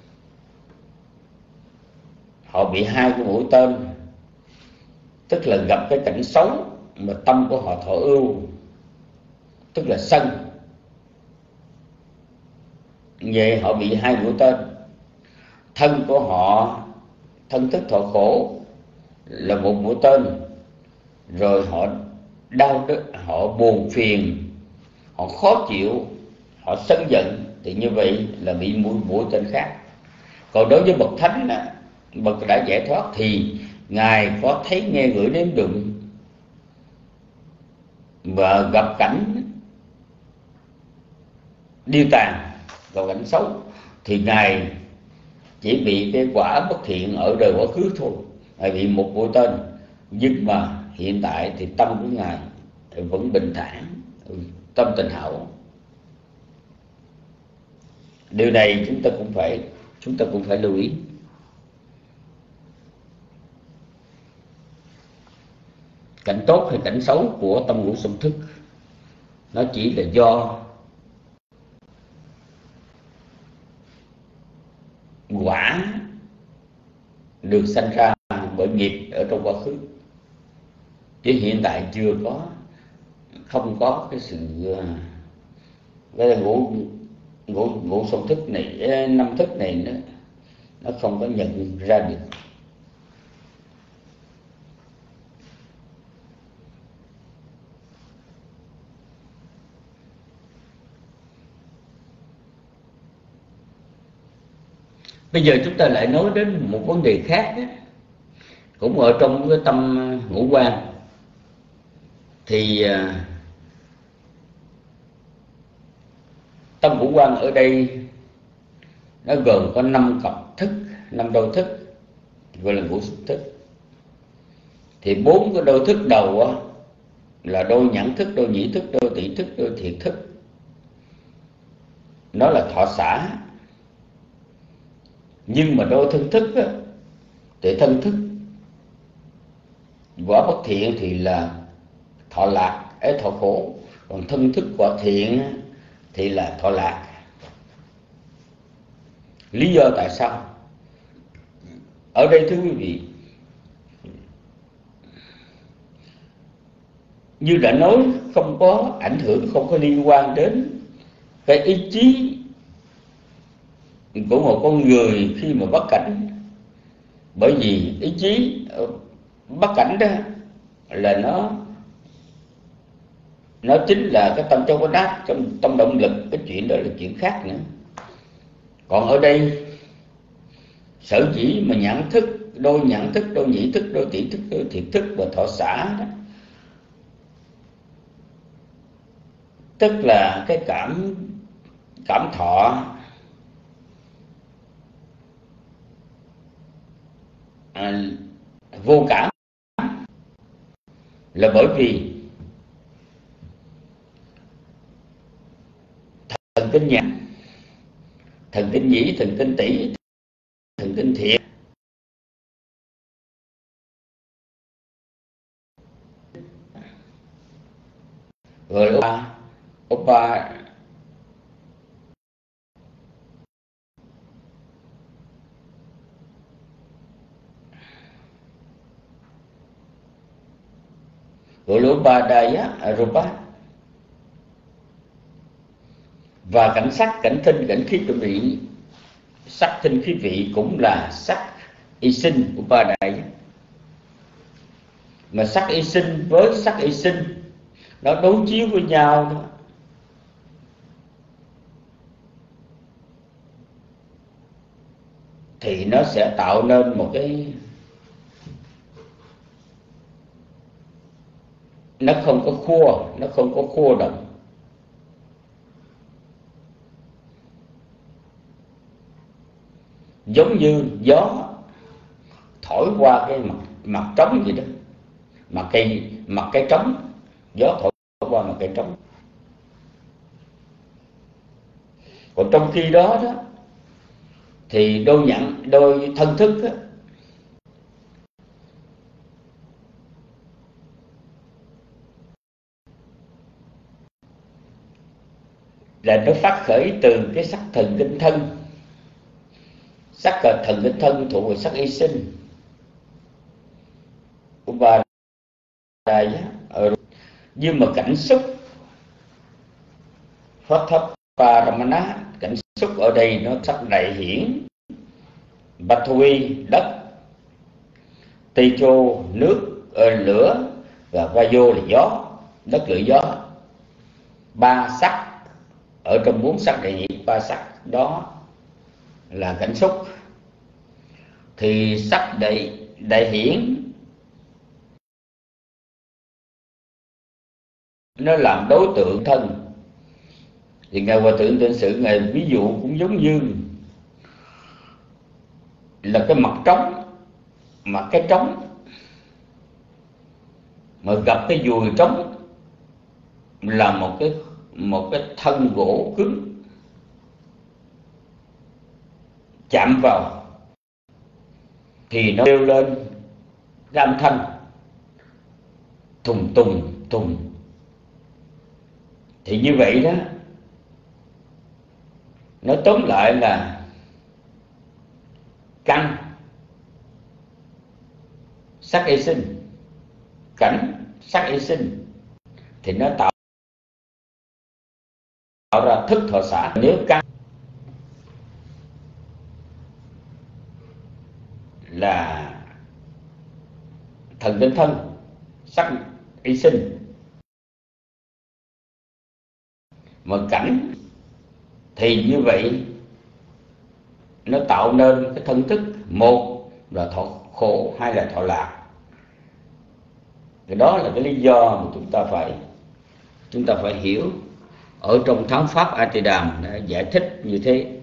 họ bị hai cái mũi tên, tức là gặp cái cảnh xấu mà tâm của họ thọ ưu, tức là sân. Vậy họ bị hai mũi tên. Thân của họ, thân thức thọ khổ là một mũi tên, rồi họ đau đớn, họ buồn phiền, họ khó chịu, họ sân giận, thì như vậy là bị mũi tên khác. Còn đối với bậc thánh, bậc đã giải thoát, thì Ngài có thấy, nghe, ngửi, nếm, đụng và gặp cảnh điêu tàn, gặp cảnh xấu, thì Ngài chỉ bị cái quả bất thiện ở đời quá khứ thôi, Ngài bị một mũi tên. Nhưng mà hiện tại thì tâm của Ngài vẫn bình thản, tâm tình hậu. Điều này chúng ta cũng phải lưu ý. Cảnh tốt hay cảnh xấu của tâm ngũ xung thức, nó chỉ là do quả được sanh ra bởi nghiệp ở trong quá khứ, chứ hiện tại không có cái sự cái ngũ xung thức này, năm thức này nó không có nhận ra được. Bây giờ chúng ta lại nói đến một vấn đề khác đó, cũng ở trong cái tâm ngũ quan. Thì tâm ngũ quan ở đây nó gồm có 5 cặp thức, 5 đôi thức, gọi là ngũ xung thức. Thì 4 cái đôi thức đầu á, là đôi nhãn thức, đôi nhĩ thức, đôi tỷ thức, đôi thiệt thức. Nó là thọ xả. Nhưng mà đôi thân thức á, thì thân thức quả bất thiện thì là thọ lạc, thọ khổ. Còn thân thức quả thiện thì là thọ lạc. Lý do tại sao? Ở đây thưa quý vị, như đã nói, không có ảnh hưởng, không có liên quan đến cái ý chí của một con người khi mà bất cảnh. Bởi vì ý chí bất cảnh đó là nó chính là cái tâm châu có nát, trong tâm động lực. Cái chuyện đó là chuyện khác nữa. Còn ở đây, sở dĩ mà nhãn thức, đôi nhãn thức, đôi nhĩ thức, đôi tỷ thức, đôi thiệt thức và thọ xả đó, tức là cái cảm thọ vô cảm, là bởi vì thần kinh nhãn, thần kinh nhĩ, thần kinh tỷ, thần kinh thiệt gọi là Opa gọi là Upadaya Arupa. Và cảnh sắc, cảnh thinh, cảnh khí, cảnh vị, sắc thinh khí vị cũng là sắc y sinh Upadaya. Mà sắc y sinh với sắc y sinh nó đối chiếu với nhau đó, thì nó sẽ tạo nên một cái, nó không có khua động. Giống như gió thổi qua cái mặt trống vậy đó, mặt cây trống, gió thổi qua mặt cây trống. Còn trong khi đó đó thì đôi thân thức đó, là nó phát khởi từ cái sắc thần kinh thân. Sắc thần kinh thân thuộc về sắc y sinh và nhưng mà cảnh xúc phát thấp paramana, cảnh xúc ở đây nó sắc đại hiển, Pathvi đất, Tejo nước, lửa, và Vayo là gió, đất lửa gió. Ba sắc ở trong 4 sắc đại hiển, 3 sắc đó là cảnh xúc. Thì sắc đại hiển nó làm đối tượng thân. Thì Ngài Hòa Thượng Tịnh Sự Ngài ví dụ cũng giống như là cái mặt trống, mặt cái trống mà gặp cái dùi trống là một cái thân gỗ cứng, chạm vào thì nó kêu lên cái âm thanh thùng tùng thùng. Thì như vậy đó, nó tóm lại là căn sắc y sinh, cảnh sắc y sinh, thì nó tạo ra thức thọ xả. Nếu căn là thần kinh thân, sắc y sinh, mà cảnh thì như vậy nó tạo nên cái thân thức, một là thọ khổ, hai là thọ lạc. Cái đó là cái lý do mà chúng ta phải hiểu. Ở trong Thắng Pháp A Tỳ Đàm đã giải thích như thế.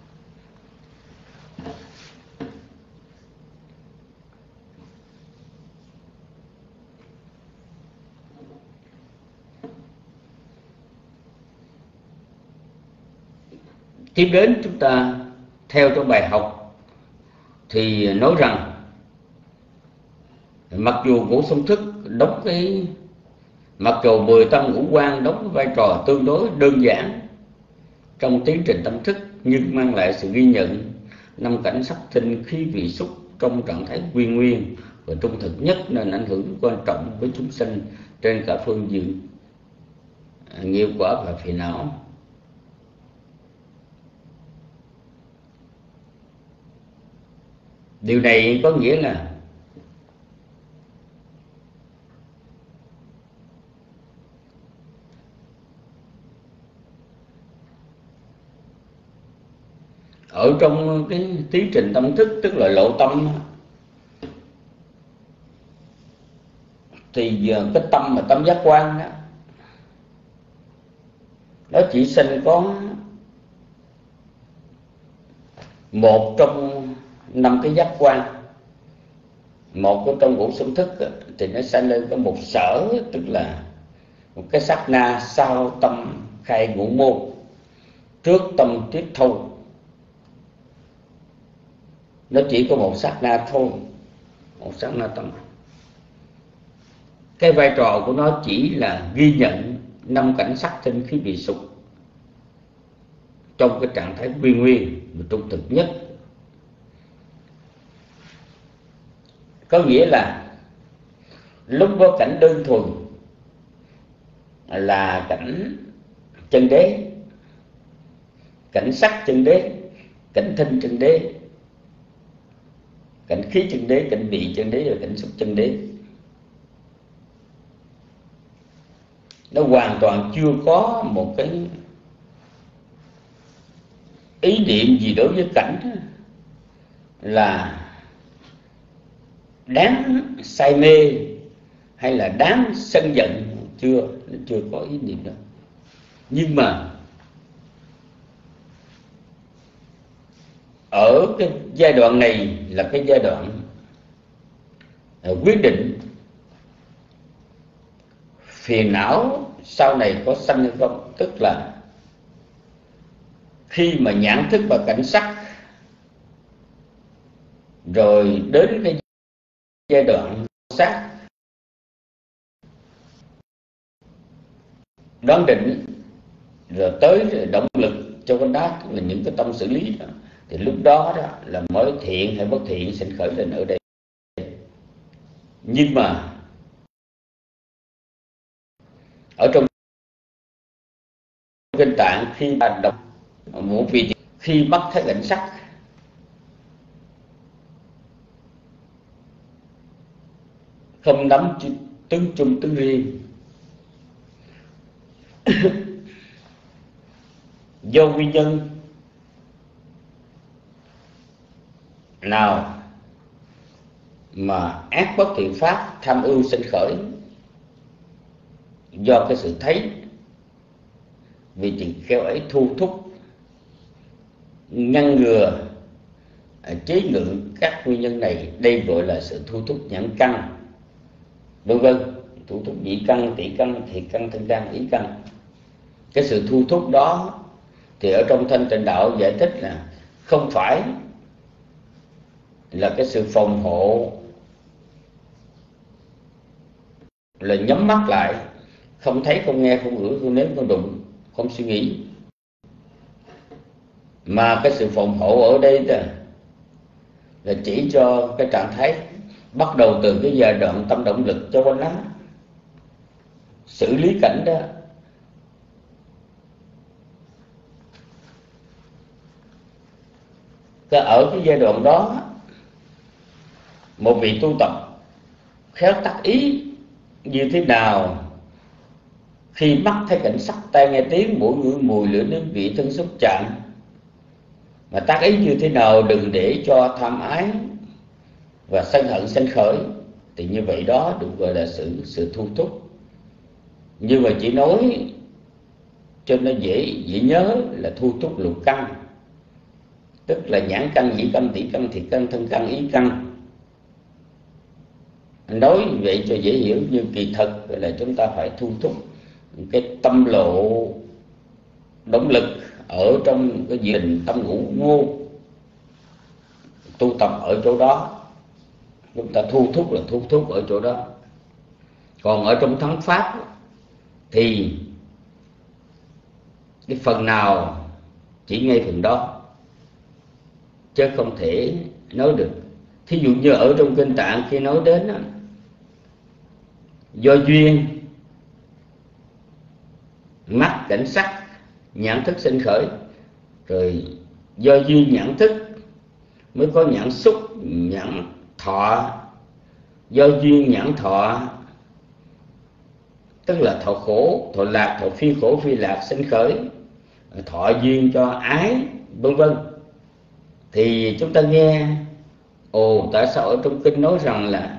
Tiếp đến chúng ta theo trong bài học thì nói rằng mặc dù ngũ song thức đóng mặc dù 10 tâm ngũ quan đóng cái vai trò tương đối đơn giản trong tiến trình tâm thức, nhưng mang lại sự ghi nhận 5 cảnh sắc thinh khí vị xúc trong trạng thái quy nguyên và trung thực nhất, nên ảnh hưởng quan trọng với chúng sanh trên cả phương diện nghiệp quả và phiền não. Điều này có nghĩa là ở trong cái tiến trình tâm thức, tức là lộ tâm, thì cái tâm mà tâm giác quan đó, Nó chỉ sanh có một trong 5 cái giác quan, một trong ngũ xung thức thì nó sanh lên có một sở, tức là một cái sát na sau tâm khai ngũ môn, trước tâm triết thâu. Nó chỉ có một sát na thôi, một sát na tâm. Cái vai trò của nó chỉ là ghi nhận 5 cảnh sắc tinh khí vị sục trong cái trạng thái quy nguyên và trung thực nhất. Có nghĩa là lúc có cảnh đơn thuần là cảnh chân đế, cảnh sắc chân đế, cảnh thinh chân đế, cảnh khí chân đế, cảnh vị chân đế và cảnh xúc chân đế. Nó hoàn toàn chưa có một cái ý niệm gì đối với cảnh là đáng say mê hay là đáng sân giận, chưa có ý niệm đó. Nhưng mà ở cái giai đoạn này là cái giai đoạn quyết định phiền não sau này có sanh hay không. Tức là khi mà nhãn thức và cảnh sắc rồi đến cái giai đoạn sát đoán định, rồi tới động lực cho con đá, là những cái tâm xử lý đó, thì lúc đó là mới thiện hay bất thiện sinh khởi lên ở đây. Nhưng mà ở trong kinh tạng, khi ta đọc một vị khi mắt thấy cảnh sắc không nắm tướng chung tướng riêng, do nguyên nhân nào mà ác bất thiện pháp tham ưu sinh khởi, do cái sự thấy vì chuyện khéo ấy thu thúc ngăn ngừa chế ngự các nguyên nhân này, đây gọi là sự thu thúc nhãn căn, vân vân, thu thúc nhĩ căn, tỷ căn, thiệt căn, thân căn, ý căn. Cái sự thu thúc đó thì ở trong Thanh Tịnh Đạo giải thích là không phải là cái sự phòng hộ, là nhắm mắt lại, không thấy, không nghe, không ngửi, không nếm, không đụng, không suy nghĩ. Mà cái sự phòng hộ ở đây là chỉ cho cái trạng thái bắt đầu từ cái giai đoạn tâm động lực cho con nó xử lý cảnh đó. Ở cái giai đoạn đó, một vị tu tập khéo tác ý như thế nào khi mắt thấy cảnh sắc, tai nghe tiếng, mũi ngửi mùi, lưỡi nếm vị, thân xúc chạm, mà tác ý như thế nào đừng để cho tham ái và sân hận sanh khởi, thì như vậy đó được gọi là sự thu thúc. Nhưng mà chỉ nói cho nó dễ nhớ là thu thúc lục căn, tức là nhãn căn, nhĩ căn, tỷ căn, thiệt căn, thân căn, ý căn. Nói vậy cho dễ hiểu, nhưng kỳ thật là chúng ta phải thu thúc cái tâm lộ động lực ở trong cái diện tâm ngũ vô, tu tập ở chỗ đó. Chúng ta thu thúc là thu thúc ở chỗ đó. Còn ở trong thắng pháp thì cái phần nào chỉ ngay phần đó, chứ không thể nói được. Thí dụ như ở trong kinh tạng khi nói đến do duyên mắt cảnh sắc nhãn thức sinh khởi, rồi do duyên nhãn thức mới có nhãn xúc, nhãn thọ, do duyên nhãn thọ tức là thọ khổ, thọ lạc, thọ phi khổ, phi lạc sinh khởi, thọ duyên cho ái, vân vân. Thì chúng ta nghe, tại sao ở trong kinh nói rằng là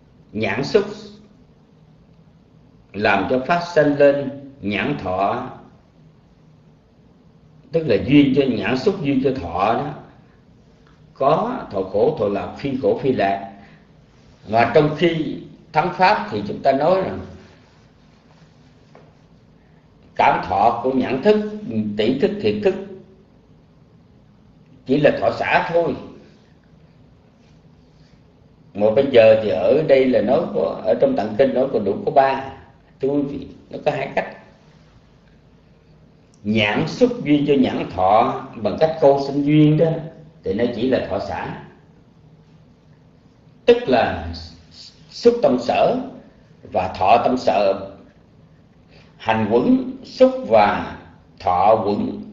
nhãn xúc làm cho phát sinh lên nhãn thọ, tức là duyên cho nhãn xúc, duyên cho thọ đó, có thọ khổ, thọ lạc, phi khổ, phi lạc. Và trong khi thắng pháp thì chúng ta nói rằng cảm thọ của nhãn thức, tỷ thức, thiệt thức chỉ là thọ xả thôi. Mà bây giờ thì ở đây là nói có, ở trong tạng kinh nói còn đủ có 3. Thưa quý vị, nó có 2 cách. Nhãn xúc duyên cho nhãn thọ bằng cách câu sinh duyên đó thì nó chỉ là thọ xả, tức là xúc tâm sở và thọ tâm sở, hành quẩn xúc và thọ quẩn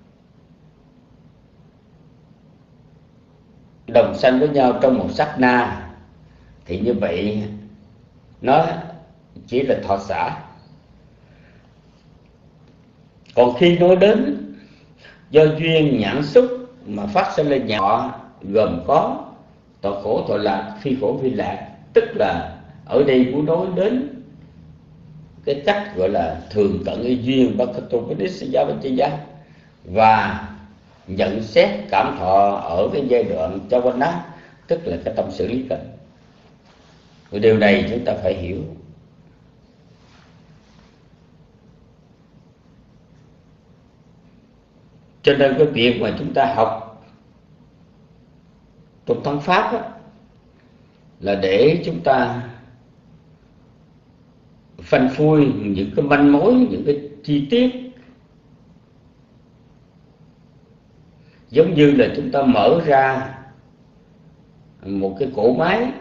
đồng sanh với nhau trong một sát na, thì như vậy nó chỉ là thọ xả. Còn khi nói đến do duyên nhãn xúc mà phát sinh lên nhãn thọ, gồm có thọ khổ, thọ lạc, phi khổ, phi lạc, tức là ở đây muốn nói đến cái cách gọi là thường cận y duyên và nhận xét cảm thọ ở cái giai đoạn cho quanh đó, tức là cái tâm xử lý cận. Điều này chúng ta phải hiểu. Cho nên cái việc mà chúng ta học trong thắng pháp đó, là để chúng ta phanh phui những cái manh mối, những cái chi tiết, giống như là chúng ta mở ra một cái cỗ máy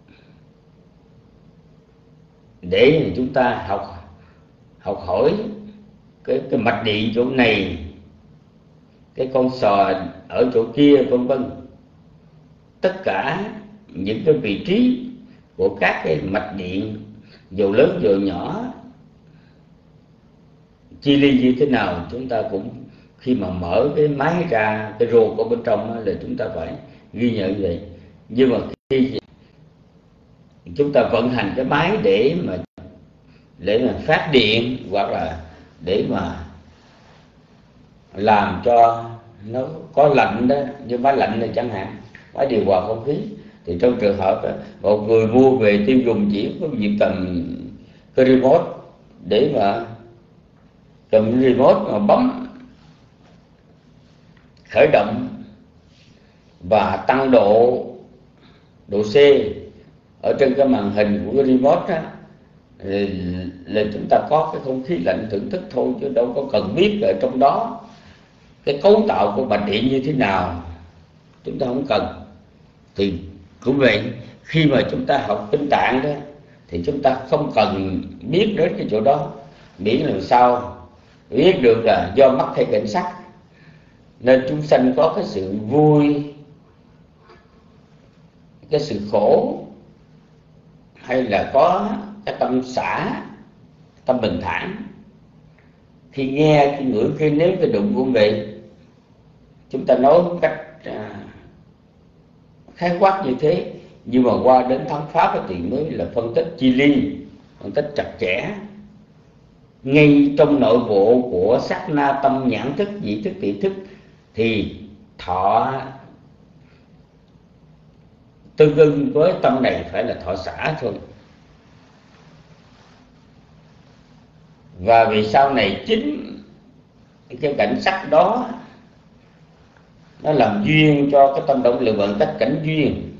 để chúng ta học hỏi cái mạch điện chỗ này, cái con sò ở chỗ kia, vân vân. Tất cả những cái vị trí của các cái mạch điện, dù lớn dù nhỏ, chi ly như thế nào, chúng ta cũng khi mà mở cái máy ra, cái rô của bên trong đó, là chúng ta phải ghi nhận vậy. Nhưng mà khi chúng ta vận hành cái máy để mà phát điện, hoặc là để mà làm cho nó có lạnh đó, như máy lạnh này chẳng hạn, máy điều hòa không khí, thì trong trường hợp đó, một người mua về tiêu dùng chỉ có việc cầm cái remote để mà cầm remote mà bấm khởi động và tăng độ C ở trên cái màn hình của cái remote đó, là chúng ta có cái không khí lạnh thưởng thức thôi, chứ đâu có cần biết ở trong đó cái cấu tạo của mạch điện như thế nào, chúng ta không cần. Thì cũng vậy, khi mà chúng ta học kinh tạng đó thì chúng ta không cần biết đến cái chỗ đó, miễn làm sao biết được là do mắt thấy cảnh sắc nên chúng sanh có cái sự vui, cái sự khổ, hay là có cái tâm xả, tâm bình thản. Khi nghe, khi ngửi, khi nếm, cái đụng cũng vậy. Chúng ta nói một cách khái quát như thế, nhưng mà qua đến thắng pháp thì mới là phân tích chi ly, phân tích chặt chẽ. Ngay trong nội bộ của sát na tâm nhãn thức, nhĩ thức, tỷ thức thì thọ tương ưng với tâm này phải là thọ xả thôi. Và vì sau này chính cái cảnh sắc đó nó làm duyên cho cái tâm động lực vận tắc cảnh duyên,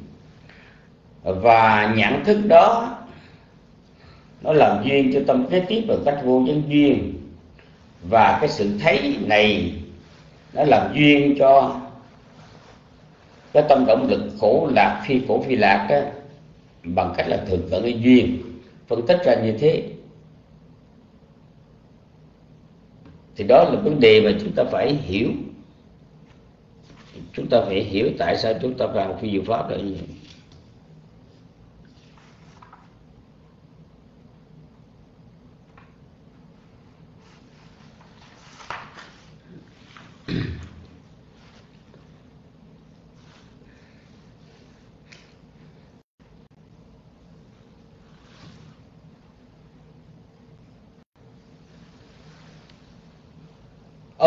và nhãn thức đó nó làm duyên cho tâm kế tiếp bằng cách vô nhân duyên, và cái sự thấy này nó làm duyên cho cái tâm động lực khổ lạc, phi khổ, phi lạc đó, bằng cách là thường cận cái duyên. Phân tích ra như thế thì đó là vấn đề mà chúng ta phải hiểu. Chúng ta phải hiểu tại sao chúng ta vào phi diệu pháp là như vậy.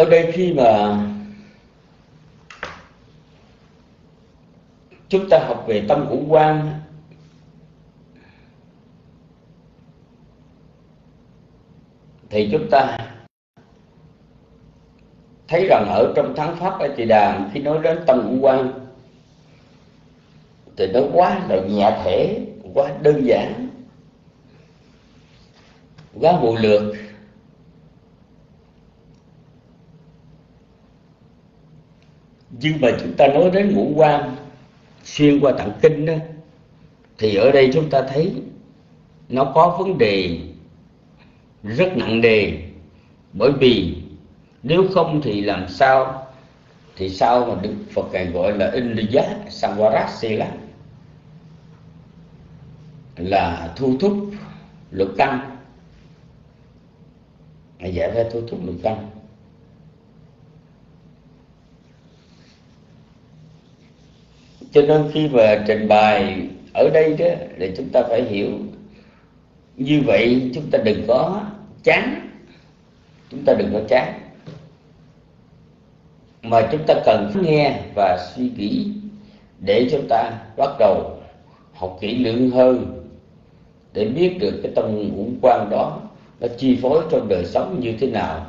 ở đây khi mà chúng ta học về tâm ngũ quan thì chúng ta thấy rằng ở trong Thắng Pháp A Di Đà, khi nói đến tâm ngũ quan thì nó quá là nhẹ thể, quá đơn giản, quá vô lược. Nhưng mà chúng ta nói đến ngũ quan xuyên qua tạng kinh đó, thì ở đây chúng ta thấy nó có vấn đề rất nặng nề. Bởi vì nếu không thì làm sao, thì sao mà Đức Phật Ngài gọi là Indriya Samvarasila, là thu thúc lục căn, Ngài dạy ra thu thúc lục căn. Cho nên khi mà trình bày ở đây đó, thì chúng ta phải hiểu như vậy. Chúng ta đừng có chán, chúng ta đừng có chán, mà chúng ta cần nghe và suy nghĩ để chúng ta bắt đầu học kỹ lưỡng hơn, để biết được cái tâm ngũ quan đó nó chi phối trong đời sống như thế nào.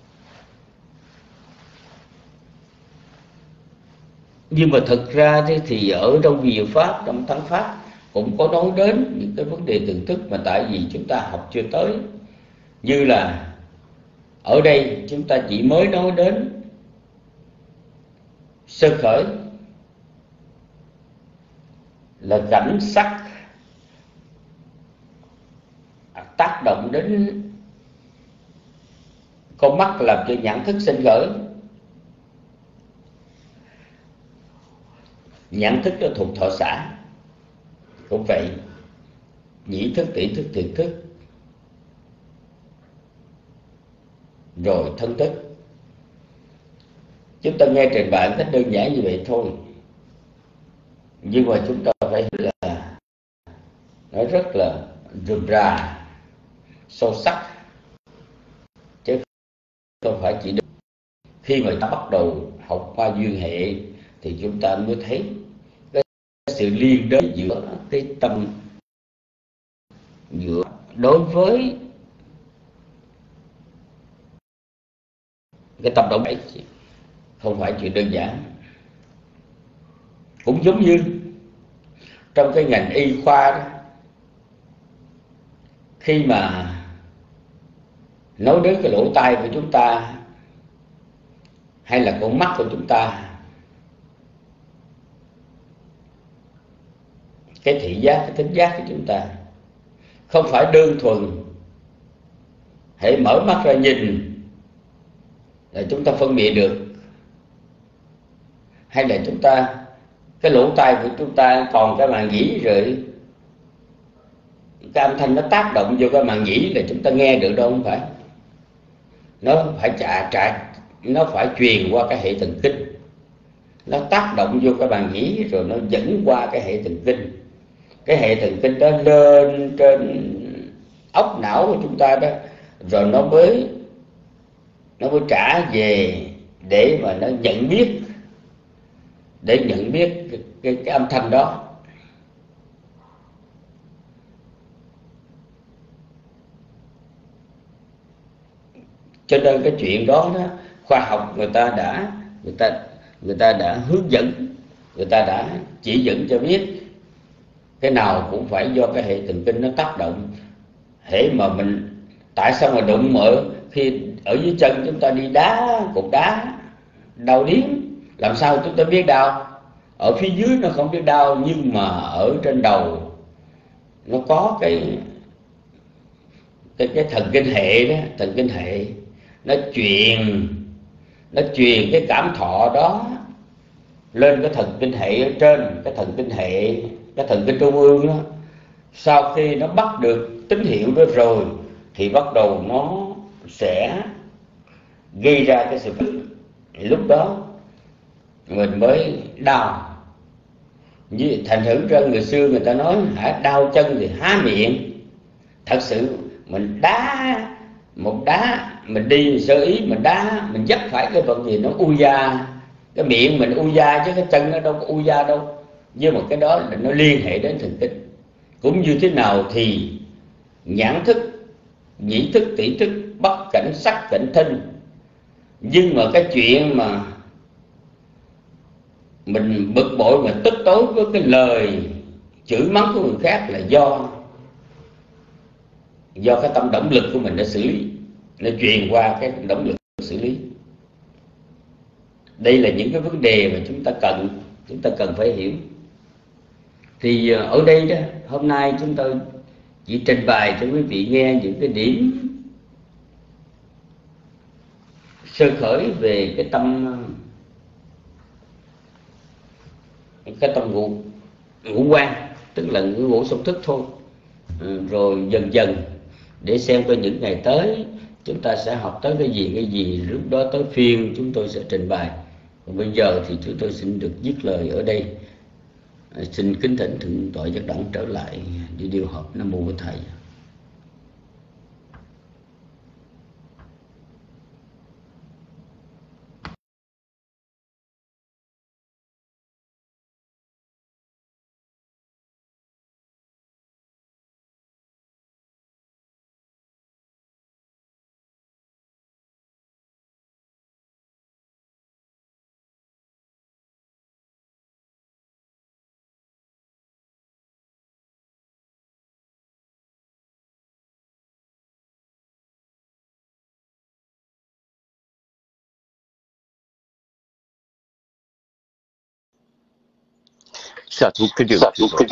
Nhưng mà thực ra thì ở trong Diệu Pháp, trong Thắng Pháp cũng có nói đến những cái vấn đề từng thức mà tại vì chúng ta học chưa tới. Như là ở đây chúng ta chỉ mới nói đến sơ khởi là cảnh sắc tác động đến con mắt làm cho nhãn thức sinh khởi. Nhãn thức nó thuộc thọ xã, cũng vậy. Nhĩ thức, tỷ thức, thiệt thức, rồi thân thức. Chúng ta nghe trình bày cách đơn giản như vậy thôi, nhưng mà chúng ta phải hiểu là nó rất là rườm rà, sâu sắc, chứ không phải chỉ được. Khi mà ta bắt đầu học qua duyên hệ thì chúng ta mới thấy cái sự liên đới giữa cái tâm, giữa đối với cái tập động ấy, không phải chuyện đơn giản. Cũng giống như trong cái ngành y khoa đó, khi mà nói đến cái lỗ tai của chúng ta hay là con mắt của chúng ta, cái thị giác, cái thính giác của chúng ta không phải đơn thuần hãy mở mắt ra nhìn là chúng ta phân biệt được, hay là chúng ta cái lỗ tai của chúng ta còn cái màng nhĩ rồi cái âm thanh nó tác động vô cái màng nhĩ là chúng ta nghe được đâu. Không phải, nó phải nó phải truyền qua cái hệ thần kinh, nó tác động vô cái màng nhĩ rồi nó dẫn qua cái hệ thần kinh. Cái hệ thần kinh đó lên trên óc não của chúng ta đó, rồi nó mới trả về để mà nó nhận biết, để nhận biết cái âm thanh đó. Cho nên cái chuyện đó khoa học người ta đã hướng dẫn, người ta đã chỉ dẫn cho biết cái nào cũng phải do cái hệ thần kinh nó tác động. Hễ mà mình tại sao mà đụng ở khi ở dưới chân chúng ta đi đá cục đá đau điếng, làm sao chúng ta biết đau? Ở phía dưới nó không biết đau, nhưng mà ở trên đầu nó có cái thần kinh hệ đó, thần kinh hệ nó truyền cái cảm thọ đó lên cái thần kinh hệ ở trên, cái thần kinh hệ, cái thần kinh trung ương đó. Sau khi nó bắt được tín hiệu đó rồi thì bắt đầu nó sẽ gây ra cái sự lúc đó mình mới đau. Như thành thử ra người xưa người ta nói đau chân thì há miệng. Thật sự mình đá một đá mình đi mình sơ ý, mình đá, mình dắt phải cái vật gì nó u da, cái miệng mình u da chứ cái chân nó đâu có u da đâu. Nhưng mà cái đó là nó liên hệ đến thần kinh. Cũng như thế nào thì nhãn thức, nhĩ thức, tỷ thức, bất cảnh sắc cảnh thinh. Nhưng mà cái chuyện mà mình bực bội, mà tức tối với cái lời chửi mắng của người khác là do cái tâm động lực của mình đã xử lý, nó truyền qua cái động lực xử lý. Đây là những cái vấn đề mà chúng ta cần phải hiểu. Thì ở đây đó, hôm nay chúng tôi chỉ trình bày cho quý vị nghe những cái điểm sơ khởi về cái tâm ngũ quan, tức là ngũ xúc thức thôi. Rồi dần dần để xem coi những ngày tới chúng ta sẽ học tới cái gì, lúc đó tới phiên chúng tôi sẽ trình bày. Còn bây giờ thì chúng tôi xin được dứt lời ở đây. Xin kính thỉnh Thượng tọa Giác Đẳng trở lại đi điều họp. Nam mô Bổn Thầy. Sa thú cái điều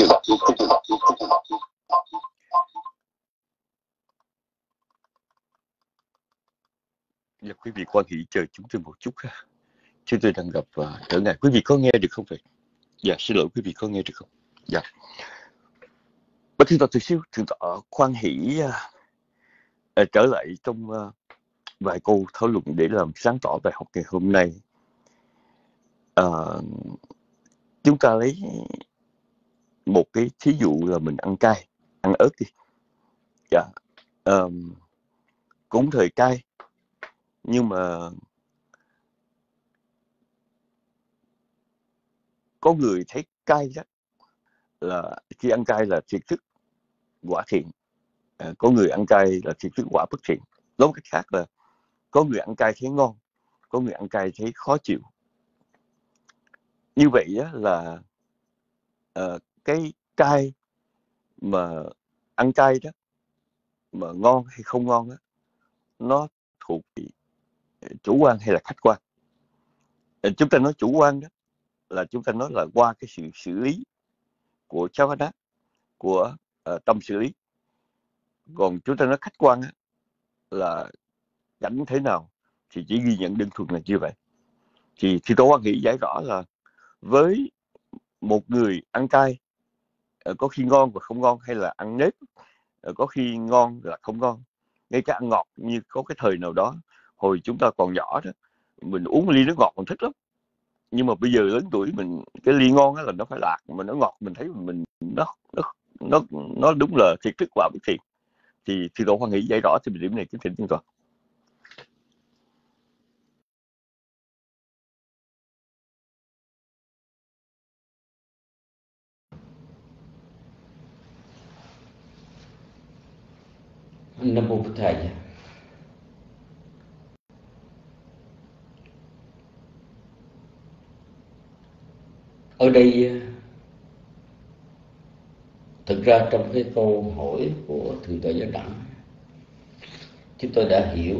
quý vị quan hỷ chờ chúng tôi một chút ha. Chúng tôi đang gặp trở ngại. Quý vị có nghe được không vậy? Dạ, xin lỗi quý vị có nghe được không? Dạ. Bạch Thượng tọa Từ Siêu, Thượng tọa khoan hỷ trở lại trong vài câu thảo luận để làm sáng tỏ bài học ngày hôm nay. Chúng ta lấy một cái thí dụ là mình ăn cay, ăn ớt đi. Dạ. Cũng thời cay, nhưng mà có người thấy cay đó là khi ăn cay là thiệt thức quả thiện, có người ăn cay là thiệt thức quả bất thiện. Nói một cách khác là có người ăn cay thấy ngon, có người ăn cay thấy khó chịu. Như vậy á, là cái cay mà ăn cay đó mà ngon hay không ngon á, nó thuộc chủ quan hay là khách quan. Chúng ta nói chủ quan đó là chúng ta nói là qua cái sự xử lý của Chavada, của tâm xử lý. Còn chúng ta nói khách quan á, là cảnh thế nào thì chỉ ghi nhận đơn thuần là như vậy. Thì tôi quan nghĩ giải rõ là với một người ăn cay có khi ngon và không ngon, hay là ăn nếp có khi ngon là không ngon, ngay cả ăn ngọt, như có cái thời nào đó hồi chúng ta còn nhỏ đó, mình uống ly nước ngọt còn thích lắm. Nhưng mà bây giờ lớn tuổi mình cái ly ngon á là nó phải lạc, mà nó ngọt mình thấy mình nó đúng là thiệt thức quả bất thiện. Thì tôi hoan nghĩ giải rõ thì điểm này kính thỉnh Thượng tọa. Nam mô Bổn Thầy. Ở đây thực ra trong cái câu hỏi của Thượng tọa Giác Đẳng, chúng tôi đã hiểu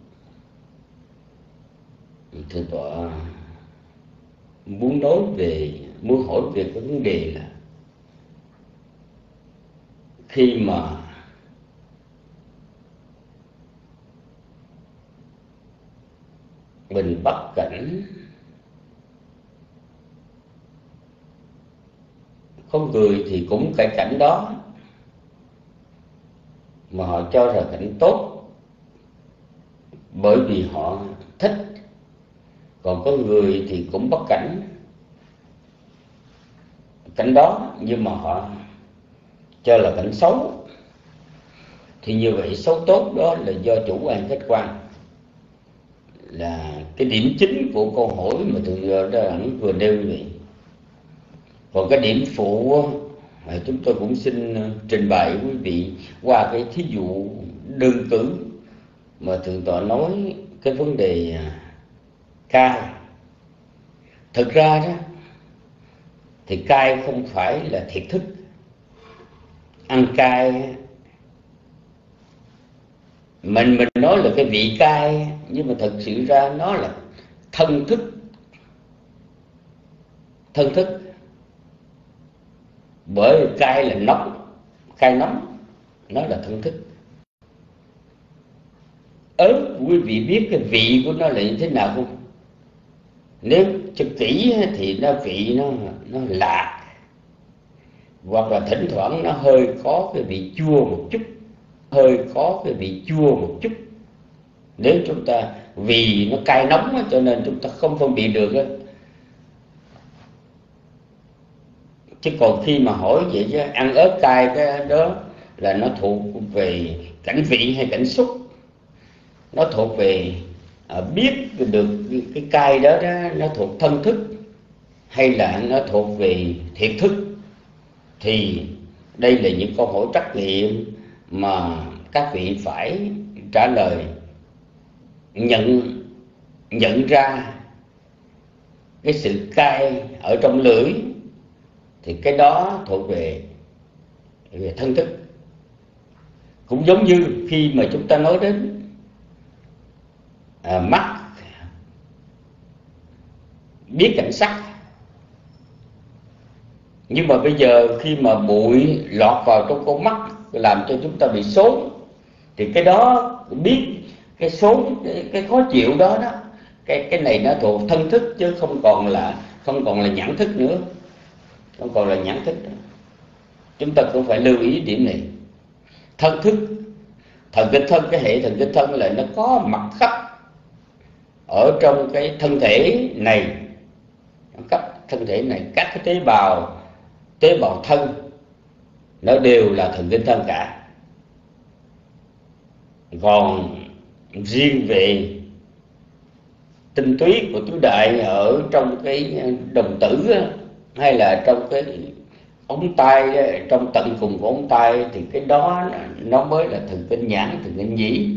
Thượng tọa muốn hỏi về cái vấn đề là khi mà mình bắt cảnh, có người thì cũng cái cảnh đó mà họ cho là cảnh tốt bởi vì họ thích, còn có người thì cũng bắt cảnh đó nhưng mà họ cho là cảnh xấu. Thì như vậy xấu tốt đó là do chủ quan khách quan. là cái điểm chính của câu hỏi mà tôi vừa nêu như vậy. Còn cái điểm phụ chúng tôi cũng xin trình bày quý vị qua cái thí dụ đơn cử mà Thượng tọa nói cái vấn đề cai. Thực ra đó thì cai không phải là thiệt thức. Ăn cai mình nói là cái vị cai, nhưng mà thật sự ra nó là thân thức. Thân thức, bởi cai là nóng, cai nóng, nó là thân thức. Ớt, quý vị biết cái vị của nó là như thế nào không? Nếu cho kỹ thì nó vị nó lạ, hoặc là thỉnh thoảng nó hơi có cái vị chua một chút, hơi có cái vị chua một chút. Nếu chúng ta vì nó cay nóng cho nên chúng ta không phân biệt được đó. Chứ còn khi mà hỏi vậy chứ ăn ớt cay cái đó là nó thuộc về cảnh vị hay cảnh xúc, nó thuộc về biết được cái cay đó, nó thuộc thân thức hay là nó thuộc về thiệt thức, thì đây là những câu hỏi trắc nghiệm mà các vị phải trả lời, nhận ra cái sự cay ở trong lưỡi, thì cái đó thuộc về thân thức. Cũng giống như khi mà chúng ta nói đến mắt biết cảnh sắc, nhưng mà bây giờ khi mà bụi lọt vào trong con mắt làm cho chúng ta bị sốt, thì cái đó biết cái sốt, cái khó chịu đó cái này nó thuộc thân thức chứ không còn là nhãn thức nữa, không còn là nhãn thức nữa. Chúng ta cũng phải lưu ý điểm này. Thân thức, thần kinh thân, cái hệ thần kinh thân là nó có mặt khắp ở trong cái thân thể này, khắp thân thể này, các cái tế bào thân nó đều là thần kinh thân cả. Còn riêng về tinh túy của tứ đại ở trong cái đồng tử hay là trong cái ống tay, trong tận cùng của ống tay, thì cái đó nó mới là thần kinh nhãn, thần kinh nhĩ.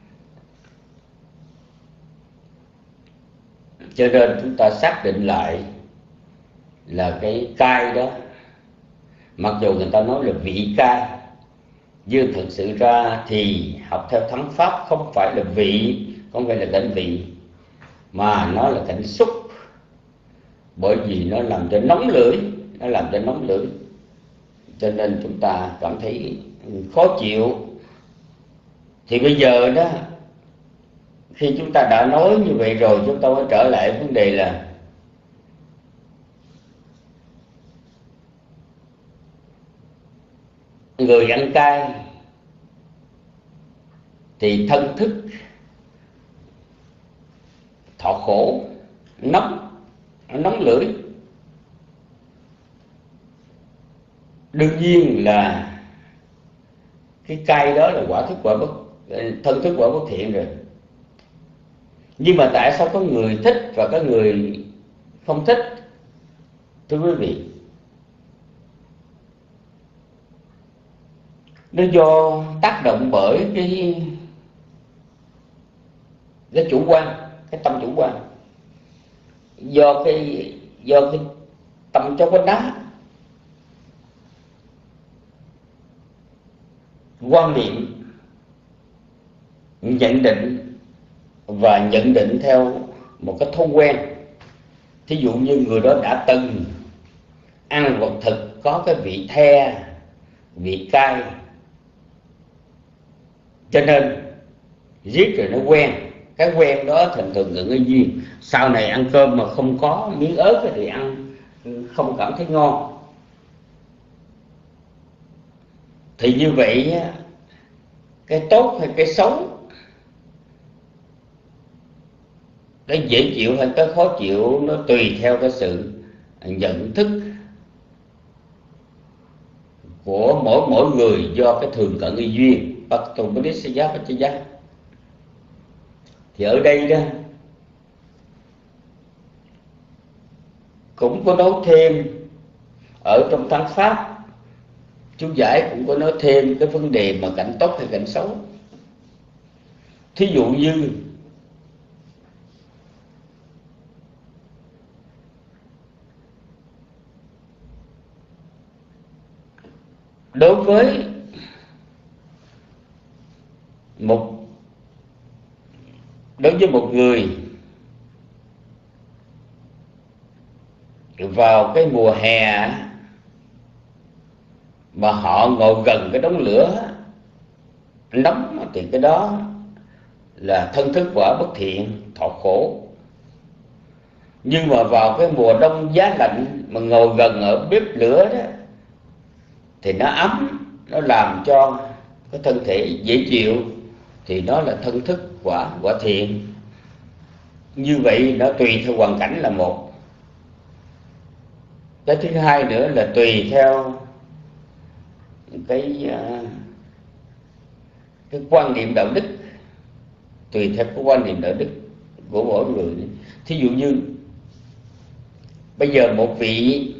Cho nên chúng ta xác định lại là cái cai đó, mặc dù người ta nói là vị cai, nhưng thực sự ra thì học theo thắng pháp không phải là vị, không phải là cảnh vị, mà nó là cảnh xúc. Bởi vì nó làm cho nóng lưỡi, cho nên chúng ta cảm thấy khó chịu. Thì bây giờ đó, khi chúng ta đã nói như vậy rồi, chúng ta mới trở lại vấn đề là người ăn cay thì thân thức thọ khổ, nóng lưỡi. Đương nhiên là cái cay đó là thân thức quả bất thiện rồi. Nhưng mà tại sao có người thích và có người không thích? Thưa quý vị, nó do tác động bởi cái chủ quan, cái tâm chủ quan, do cái tâm chó con đá, quan niệm, nhận định theo một cái thói quen. Thí dụ như người đó đã từng ăn vật thực có cái vị the, vị cay, cho nên riết rồi nó quen. Cái quen đó thường thường là cái duyên. Sau này ăn cơm mà không có miếng ớt thì ăn không cảm thấy ngon. Thì như vậy, cái tốt hay cái xấu, cái dễ chịu hay cái khó chịu, nó tùy theo cái sự nhận thức của mỗi người, do cái thường cận y duyên. Thì ở đây đó, cũng có nói thêm ở trong Thắng Pháp, chú giải cũng có nói thêm cái vấn đề mà cảnh tốt hay cảnh xấu. Thí dụ như đối với một người vào cái mùa hè mà họ ngồi gần cái đống lửa nóng thì cái đó là thân thức quả bất thiện, thọ khổ. Nhưng mà vào cái mùa đông giá lạnh mà ngồi gần ở bếp lửa đó thì nó ấm, nó làm cho cái thân thể dễ chịu, thì nó là thân thức quả thiện. Như vậy nó tùy theo hoàn cảnh là một. Cái thứ hai nữa là tùy theo cái quan niệm đạo đức, tùy theo cái quan niệm đạo đức của mỗi người. Thí dụ như bây giờ một vị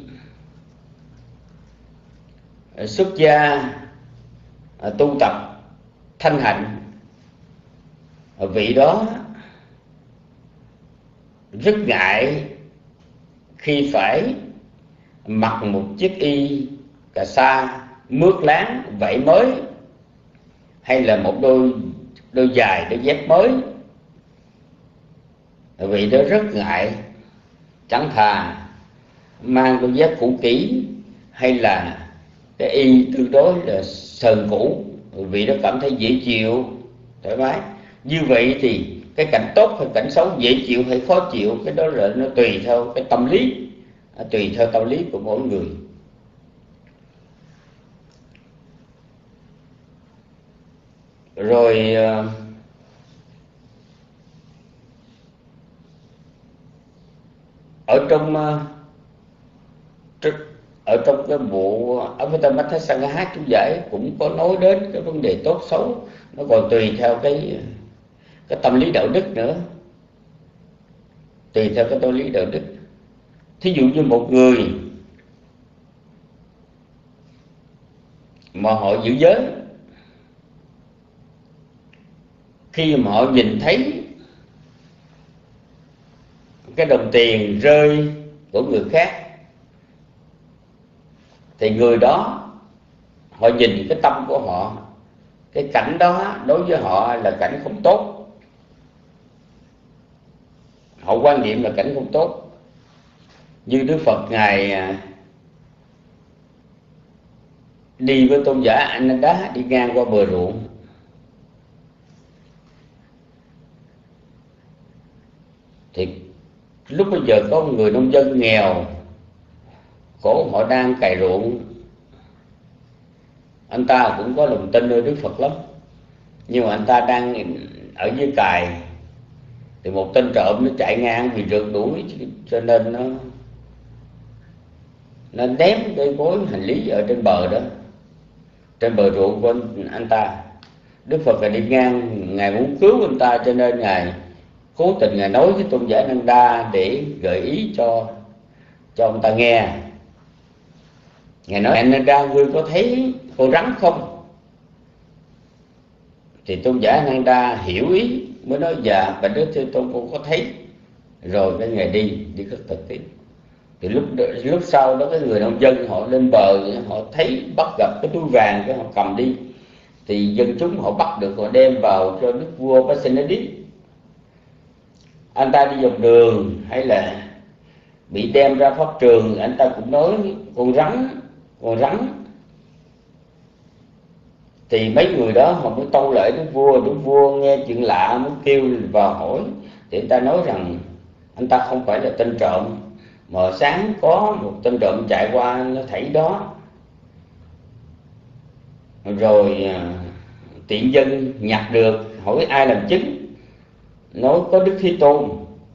xuất gia tu tập thanh hạnh, vị đó rất ngại khi phải mặc một chiếc y cà sa mướt láng vảy mới, hay là một đôi giày, đôi dép mới. Vị đó rất ngại, chẳng thà mang đôi dép cũ kỹ hay là cái y tương đối là sờn cũ, vị đó cảm thấy dễ chịu, thoải mái. Như vậy thì cái cảnh tốt hay cảnh xấu, dễ chịu hay khó chịu, cái đó là nó tùy theo cái tâm lý, tùy theo tâm lý của mỗi người. Rồi ở trong cái bộ Avatamatasangaha chú giải cũng có nói đến cái vấn đề tốt xấu, nó còn tùy theo cái tâm lý đạo đức nữa, tùy theo cái tâm lý đạo đức. Thí dụ như một người mà họ giữ giới, khi mà họ nhìn thấy cái đồng tiền rơi của người khác thì người đó, họ nhìn cái tâm của họ, cái cảnh đó đối với họ là cảnh không tốt, họ quan niệm là cảnh không tốt. Như Đức Phật Ngài đi với tôn giả Ananda, đi ngang qua bờ ruộng, thì lúc bây giờ có một người nông dân nghèo khổ, họ đang cày ruộng. Anh ta cũng có lòng tin nơi Đức Phật lắm, nhưng mà anh ta đang ở dưới cày thì một tên trộm nó chạy ngang vì rượt đuổi, cho nên nó ném cái gối hành lý ở trên bờ đó, trên bờ ruộng của anh ta. Đức Phật là đi ngang, Ngài muốn cứu anh ta, cho nên Ngài cố tình Ngài nói với tôn giả Nanda để gợi ý cho ông ta nghe. Ngài nói: Ananda, ngươi có thấy con rắn không? Thì tôn giả Nanda hiểu ý, mới nói: dạ, Bạch Đức Thế Tôn, con có thấy. Rồi cái Ngài đi khất thực tiếp. Thì lúc sau đó cái người nông dân họ lên bờ, họ thấy bắt gặp cái túi vàng, cái họ cầm đi. Thì dân chúng họ bắt được, họ đem vào cho đức vua Pasenadi. Anh ta đi dọc đường hay là bị đem ra pháp trường, anh ta cũng nói con rắn. Thì mấy người đó họ mới tâu lại đức vua nghe chuyện lạ mới kêu vào hỏi. Thì anh ta nói rằng anh ta không phải là tên trộm, mà sáng có một tên trộm chạy qua nó thảy đó, rồi tiện dân nhặt được, hỏi ai làm chứng, nói có Đức Thế Tôn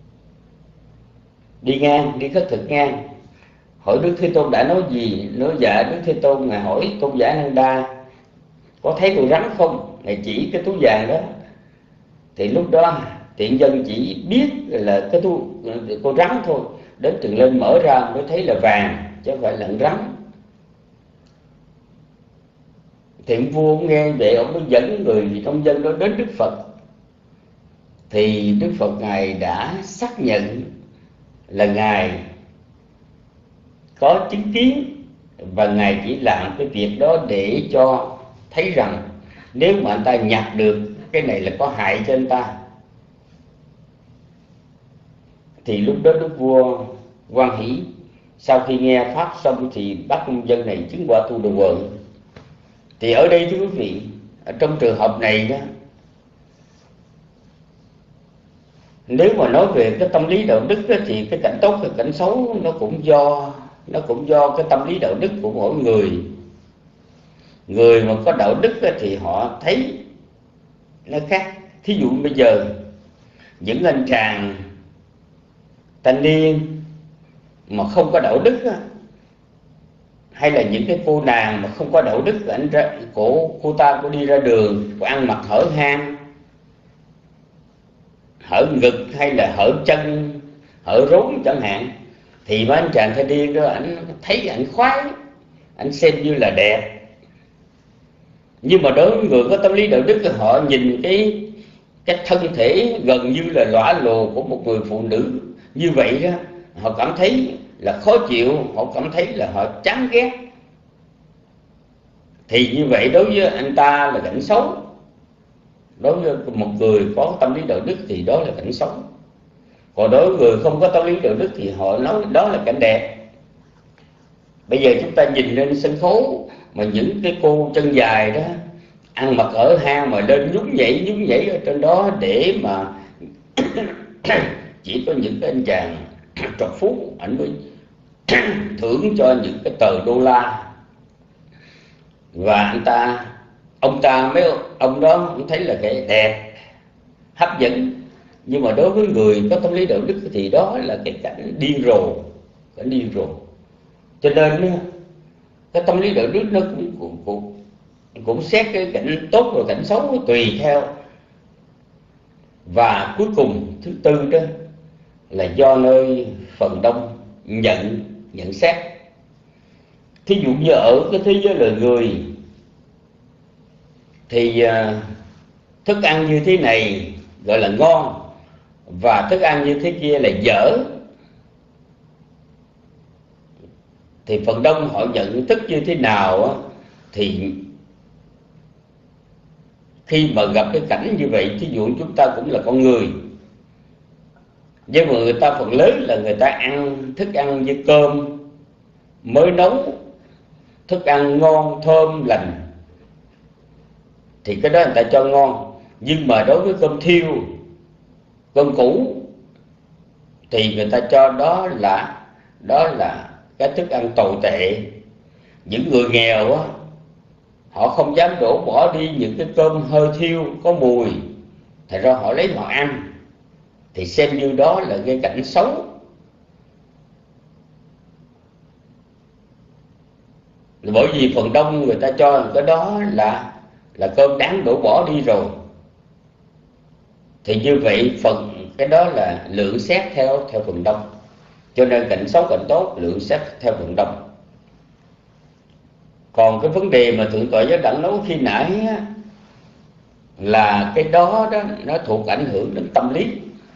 đi khất thực ngang. Hỏi Đức Thế Tôn đã nói gì? Nói dạ Đức Thế Tôn. Ngài hỏi tôn giả Nanda có thấy con rắn không? Ngài chỉ cái túi vàng đó. Thì lúc đó tiện dân chỉ biết là cái con rắn thôi, đến Tường Lên mở ra mới thấy là vàng chứ không phải là rắn. Thì ông vua nghe vậy ông mới dẫn người nông dân đó đến Đức Phật. Thì Đức Phật Ngài đã xác nhận là Ngài có chứng kiến, và Ngài chỉ làm cái việc đó để cho thấy rằng nếu mà anh ta nhặt được cái này là có hại cho anh ta. Thì lúc đó Đức vua Quan Hỷ sau khi nghe pháp xong thì bắt nông dân này chứng quả tu đồ quận. Thì ở đây thưa quý vị, ở trong trường hợp này đó, nếu mà nói về cái tâm lý đạo đức đó, thì cái cảnh tốt cái cảnh xấu nó cũng do cái tâm lý đạo đức của mỗi người. Người mà có đạo đức đó, thì họ thấy nó khác. Thí dụ bây giờ những anh chàng thanh niên mà không có đạo đức đó, hay là những cái cô nàng mà không có đạo đức, cô ta có đi ra đường, có ăn mặc hở hang, hở ngực hay là hở chân, hở rốn chẳng hạn, thì mấy anh chàng thanh niên đó anh thấy anh khoái, anh xem như là đẹp. Nhưng mà đối với người có tâm lý đạo đức, họ nhìn cái thân thể gần như là lõa lồ của một người phụ nữ như vậy đó, họ cảm thấy là khó chịu, họ cảm thấy là họ chán ghét. Thì như vậy đối với anh ta là cảnh xấu. Đối với một người có tâm lý đạo đức thì đó là cảnh xấu. Còn đối với người không có tâm lý đạo đức thì họ nói đó là cảnh đẹp. Bây giờ chúng ta nhìn lên sân khấu mà những cái cô chân dài đó ăn mặc ở hang mà lên nhún nhảy ở trên đó để mà chỉ có những cái anh chàng trọc phú ảnh mới thưởng cho những cái tờ đô la. Và mấy ông đó cũng thấy là cái đẹp hấp dẫn. Nhưng mà đối với người có tâm lý đạo đức thì đó là cái cảnh điên rồ. Cho nên cái tâm lý đạo đức nó cũng xét cái cảnh tốt và cảnh xấu tùy theo. Và cuối cùng thứ tư đó là do nơi phần đông nhận xét. Thí dụ như ở cái thế giới loài người thì thức ăn như thế này gọi là ngon, và thức ăn như thế kia là dở. Thì phần đông họ nhận thức như thế nào thì khi mà gặp cái cảnh như vậy, thí dụ chúng ta cũng là con người, nhưng mà người ta phần lớn là người ta ăn thức ăn như cơm mới nấu, thức ăn ngon thơm lành thì cái đó người ta cho ngon. Nhưng mà đối với cơm thiêu, cơm cũ thì người ta cho đó là cái thức ăn tồi tệ. Những người nghèo á, họ không dám đổ bỏ đi những cái cơm hơi thiêu có mùi, thành ra họ lấy họ ăn, thì xem như đó là cái cảnh xấu. Bởi vì phần đông người ta cho cái đó là cơm đáng đổ bỏ đi rồi. Thì như vậy cái đó là lượng xét theo phần đông. Cho nên cảnh xấu cảnh tốt lượng xét theo phần đông. Còn cái vấn đề mà Thượng tọa Giáo Đẳng nói khi nãy á, là cái đó nó thuộc ảnh hưởng đến tâm lý.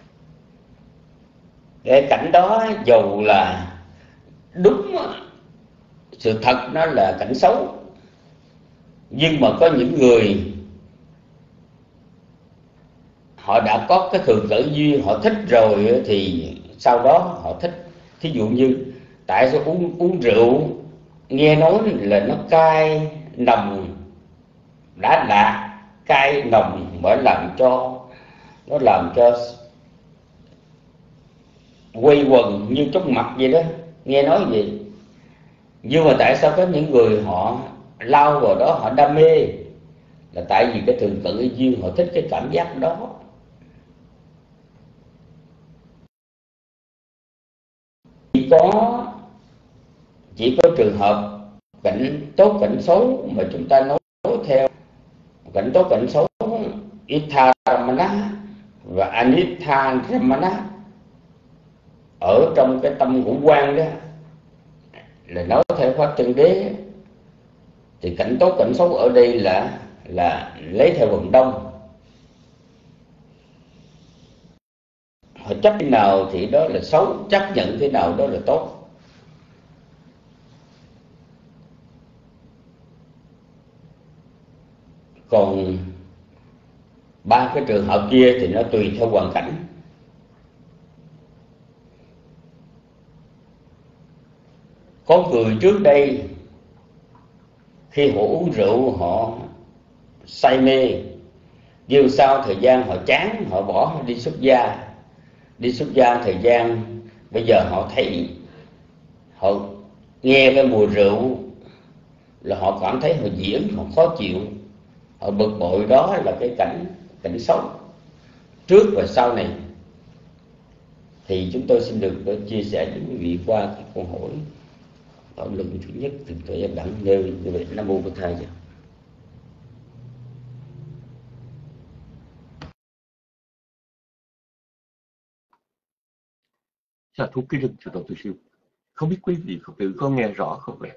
Cái cảnh đó dù là đúng, sự thật nó là cảnh xấu, nhưng mà có những người họ đã có cái thường cỡ duyên, họ thích rồi thì sau đó họ thích. Thí dụ như tại sao uống rượu nghe nói là nó cay nồng đã đạt, cay nồng mà làm cho quay quần như chóng mặt vậy đó, nghe nói vậy. Nhưng mà tại sao có những người họ lao vào đó, họ đam mê, là tại vì cái thường cận duyên, họ thích cái cảm giác đó. Chỉ có trường hợp cảnh tốt cảnh xấu mà chúng ta nói theo cảnh tốt cảnh xấu Ithā Ramana và Anitthā Ramana. ở trong cái tâm ngũ quan đó, là nói theo Pháp Chân Đế, thì cảnh tốt cảnh xấu ở đây là lấy theo phần đông. Họ chấp thế nào thì đó là xấu, chấp nhận thế nào đó là tốt. Còn ba cái trường hợp kia thì nó tùy theo hoàn cảnh. Có người trước đây khi họ uống rượu họ say mê, nhưng sau thời gian họ chán, họ bỏ, họ đi xuất gia. Đi xuất gia thời gian, bây giờ họ thấy, họ nghe cái mùi rượu là họ cảm thấy họ diễn, họ khó chịu, họ bực bội. Đó là cái cảnh xấu trước và sau này. Thì chúng tôi xin được chia sẻ với quý vị qua cái câu hỏi thảo luận thứ nhất từ tôi đặng nêu như vậy. Nam mô Bổn Thầy. Sa thú ký rừng cho tôi siêu. Không biết quý vị Phật tử có nghe rõ không vậy?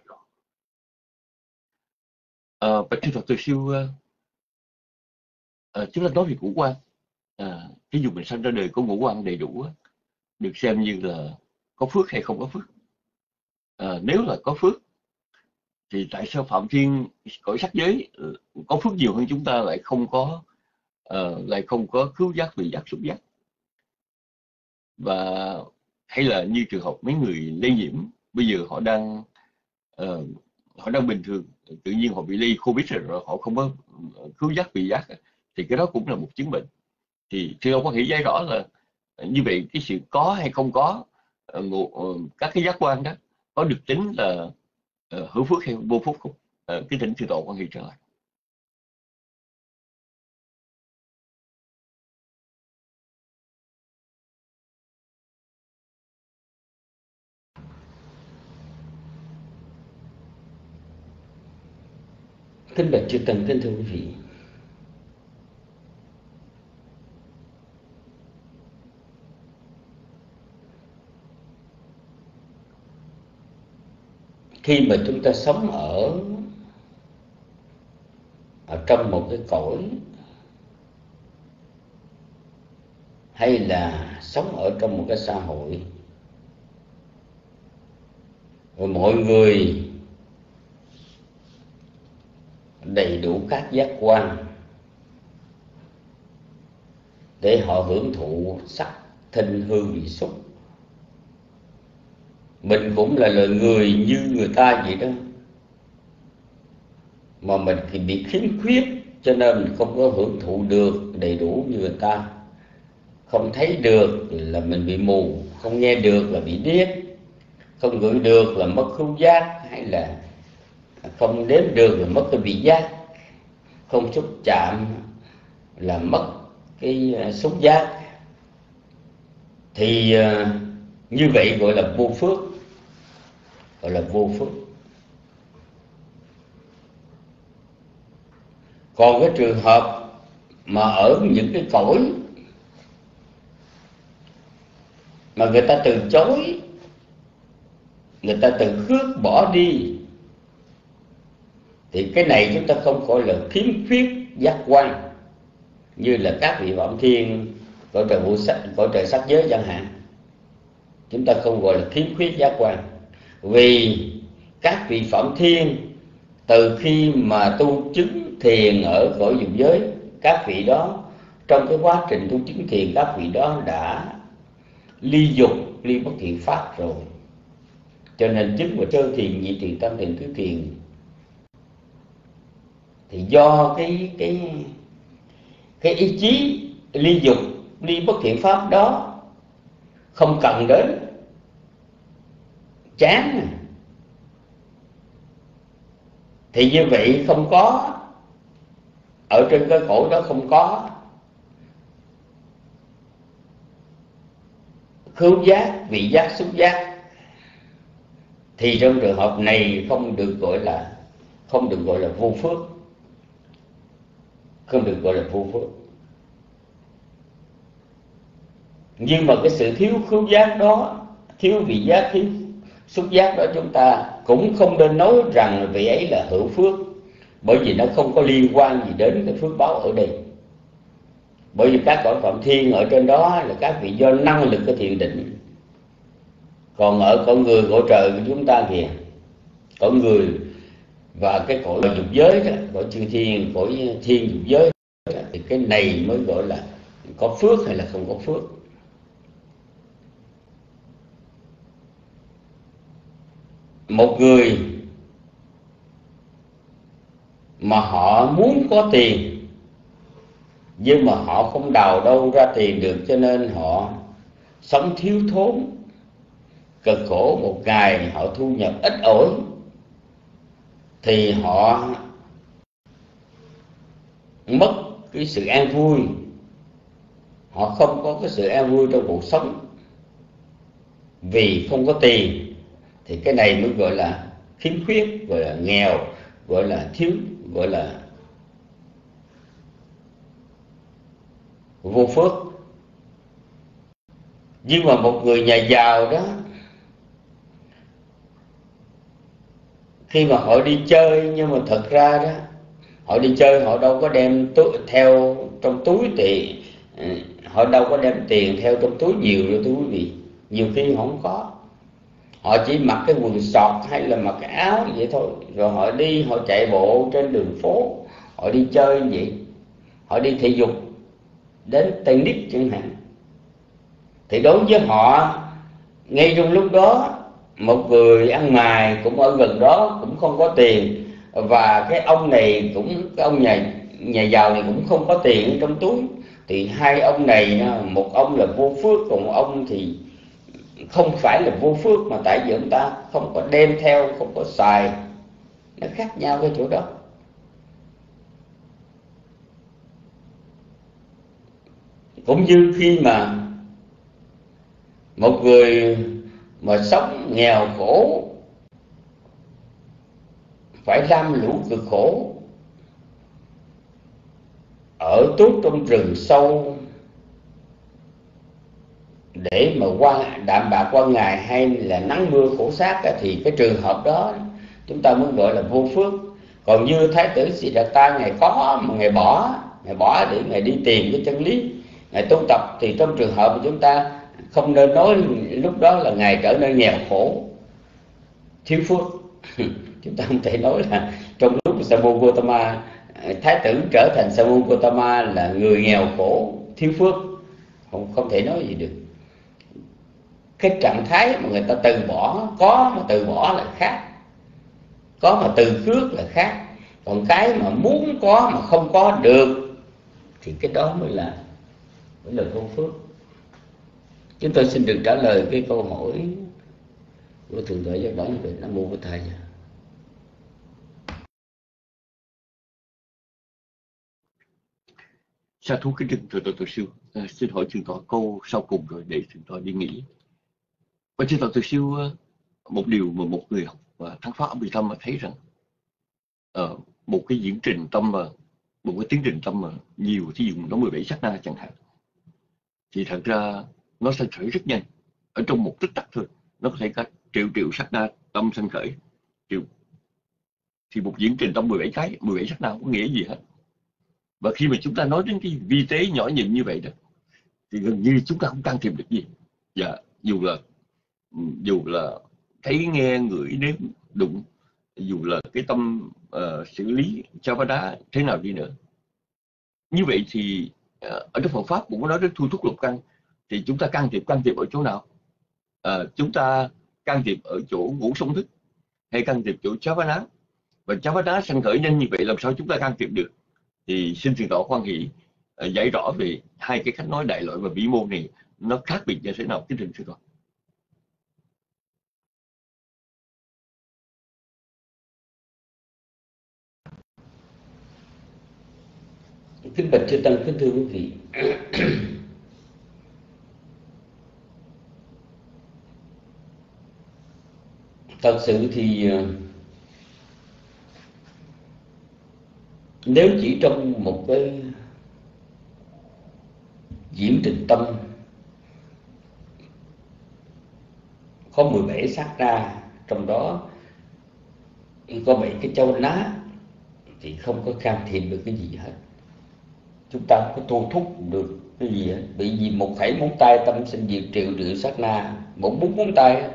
Bạch sư Phật tử siêu, chúng ta nói về ngũ quan. Ví dụ mình sinh ra đời có ngũ quan đầy đủ, được xem như là có phước hay không có phước. Nếu là có phước thì tại sao Phạm Thiên cõi sắc giới có phước nhiều hơn chúng ta lại không có cứu giác, vị giác, xúc giác? Và hay là như trường hợp mấy người lây nhiễm bây giờ họ đang bình thường, tự nhiên họ bị lây Covid rồi họ không có cứu giác, vị giác, thì cái đó cũng là một chứng bệnh. Thì thưa ông có hiểu giải rõ là như vậy cái sự có hay không có các cái giác quan đó có được tính là hữu phước hay vô phước không? Cái thỉnh sư tổ con hiểu trở lại. Kính bạch chư tăng, kính thưa quý vị, khi mà chúng ta sống ở trong một cái cõi, hay là sống ở trong một cái xã hội, rồi mọi người đầy đủ các giác quan để họ hưởng thụ sắc, thinh, hương, vị, xúc. Mình cũng là loài người như người ta vậy đó, mà mình thì bị khiếm khuyết, cho nên mình không có hưởng thụ được đầy đủ như người ta. Không thấy được là mình bị mù, không nghe được là bị điếc, không ngửi được là mất khứu giác, hay là không đếm được là mất cái vị giác, không xúc chạm là mất cái xúc giác. Thì như vậy gọi là vô phước, gọi là vô phước. Còn cái trường hợp mà ở những cái cõi mà người ta từ chối, người ta từ khước bỏ đi, thì cái này chúng ta không gọi là khiếm khuyết giác quan, như là các vị Phạm Thiên cõi trời vô sắc, cõi trời sắc giới chẳng hạn. Chúng ta không gọi là khiếm khuyết giác quan, vì các vị Phạm Thiên từ khi mà tu chứng thiền ở cõi dục giới, các vị đó trong cái quá trình tu chứng thiền, các vị đó đã ly dục, ly bất thiện pháp rồi. Cho nên chứng vào sơ thiền, nhị thiền, tam thiền, tứ thiền thì do cái ý chí ly dục, ly bất thiện pháp đó không cần đến, chán, thì như vậy không có, ở trên cái cõi đó không có khứu giác, vị giác, xúc giác, thì trong trường hợp này không được gọi là vô phước, không được gọi là vô phước. Nhưng mà cái sự thiếu khứu giác đó thiếu vị giác, thiếu xúc giác đó, chúng ta cũng không nên nói rằng vị ấy là hữu phước, bởi vì nó không có liên quan gì đến cái phước báo ở đây. Bởi vì các cõi phạm thiên ở trên đó là các vị do năng lực của thiền định. Còn ở cõi người, cõi trời của chúng ta kìa, cõi người và cái cõi dục giới đó, cõi chư thiên, cõi thiên dục giới đó, thì cái này mới gọi là có phước hay là không có phước. Một người mà họ muốn có tiền nhưng mà họ không đào đâu ra tiền được, cho nên họ sống thiếu thốn, cực khổ, một ngày họ thu nhập ít ỏi, thì họ mất cái sự an vui, họ không có cái sự an vui trong cuộc sống vì không có tiền. Thì cái này mới gọi là khiếm khuyết, gọi là nghèo, gọi là thiếu, gọi là vô phước. Nhưng mà một người nhà giàu đó, khi mà họ đi chơi, nhưng mà thật ra đó, họ đi chơi họ đâu có đem theo trong túi tiền, họ đâu có đem tiền theo trong túi nhiều đâu thưa quý vị. Nhiều khi họ không có, họ chỉ mặc cái quần sọt hay là mặc cái áo vậy thôi, rồi họ đi, họ chạy bộ trên đường phố, họ đi chơi như vậy, họ đi thể dục, đến tennis chẳng hạn. Thì đối với họ, ngay trong lúc đó, một người ăn mày cũng ở gần đó, cũng không có tiền, và cái ông này cũng, cái ông nhà giàu này cũng không có tiền trong túi, thì hai ông này, một ông là vô phước, còn một ông thì không phải là vô phước, mà tại vì ông ta không có đem theo, không có xài. Nó khác nhau cái chỗ đó. Cũng như khi mà một người mà sống nghèo khổ, phải lam lũ cực khổ, ở tuốt trong rừng sâu để mà đạm bạc qua ngày hay là nắng mưa khổ sát, thì cái trường hợp đó chúng ta mới gọi là vô phước. Còn như Thái tử Siddhartha, Ngài có mà Ngài bỏ để Ngài đi tìm cái chân lý, Ngài tu tập, thì trong trường hợp mà chúng ta không nên nói lúc đó là Ngài trở nên nghèo khổ, thiếu phước. Chúng ta không thể nói là trong lúc Samogotama, Thái tử trở thành Samogotama là người nghèo khổ, thiếu phước. Không thể nói gì được. Cái trạng thái mà người ta từ bỏ, có mà từ bỏ là khác, có mà từ khước là khác. Còn cái mà muốn có mà không có được thì cái đó mới là vô phước. Chúng tôi xin được trả lời cái câu hỏi của Thượng Tọa Giác Đẳng về Nam Mô Bổn Thầy. Sa thú kính thưa Thượng Sư, xin hỏi Thượng Tọa câu sau cùng rồi để Thượng Tọa đi nghỉ. Và Thượng Tọa Sư, một điều mà một người học thắng pháp ở Việt Nam mà thấy rằng một cái diễn trình tâm mà một cái tiến trình tâm mà nhiều, thí dụ nó 17 sát na chẳng hạn, thì thật ra nó sanh khởi rất nhanh, ở trong một tích tắc thôi, nó có thể cả triệu sát na tâm sanh khởi. Thì một diễn trình tâm 17 sát na không có nghĩa gì hết. Và khi mà chúng ta nói đến cái vi tế nhỏ nhịn như vậy đó, thì gần như chúng ta không can thiệp được gì. Dạ, dù là thấy, nghe, ngửi, nếm, đụng, dù là cái tâm xử lý Chavada thế nào đi nữa. Như vậy thì ở trong Phật pháp cũng có nói đến thu thúc lục căn, thì chúng ta can thiệp ở chỗ nào? Chúng ta can thiệp ở chỗ ngũ song thức hay can thiệp chỗ Chavada? Và Chavada sanh khởi nhanh như vậy làm sao chúng ta can thiệp được? Thì xin Thượng Tọa khoan hỷ giải rõ về hai cái cách nói đại loại và vĩ mô này nó khác biệt như thế nào, kính thưa Thượng Tọa. Kính bạch chư tăng, kính thưa quý vị. Thật sự thì nếu chỉ trong một cái diễn trình tâm có 17 sát na, trong đó có 7 cái châu ná, thì không có can thiệp được cái gì hết. Chúng ta không có thu thúc được cái gì hết. Bởi vì một khẩy móng tay tâm sinh diệt triệu sát na, một búng móng tay,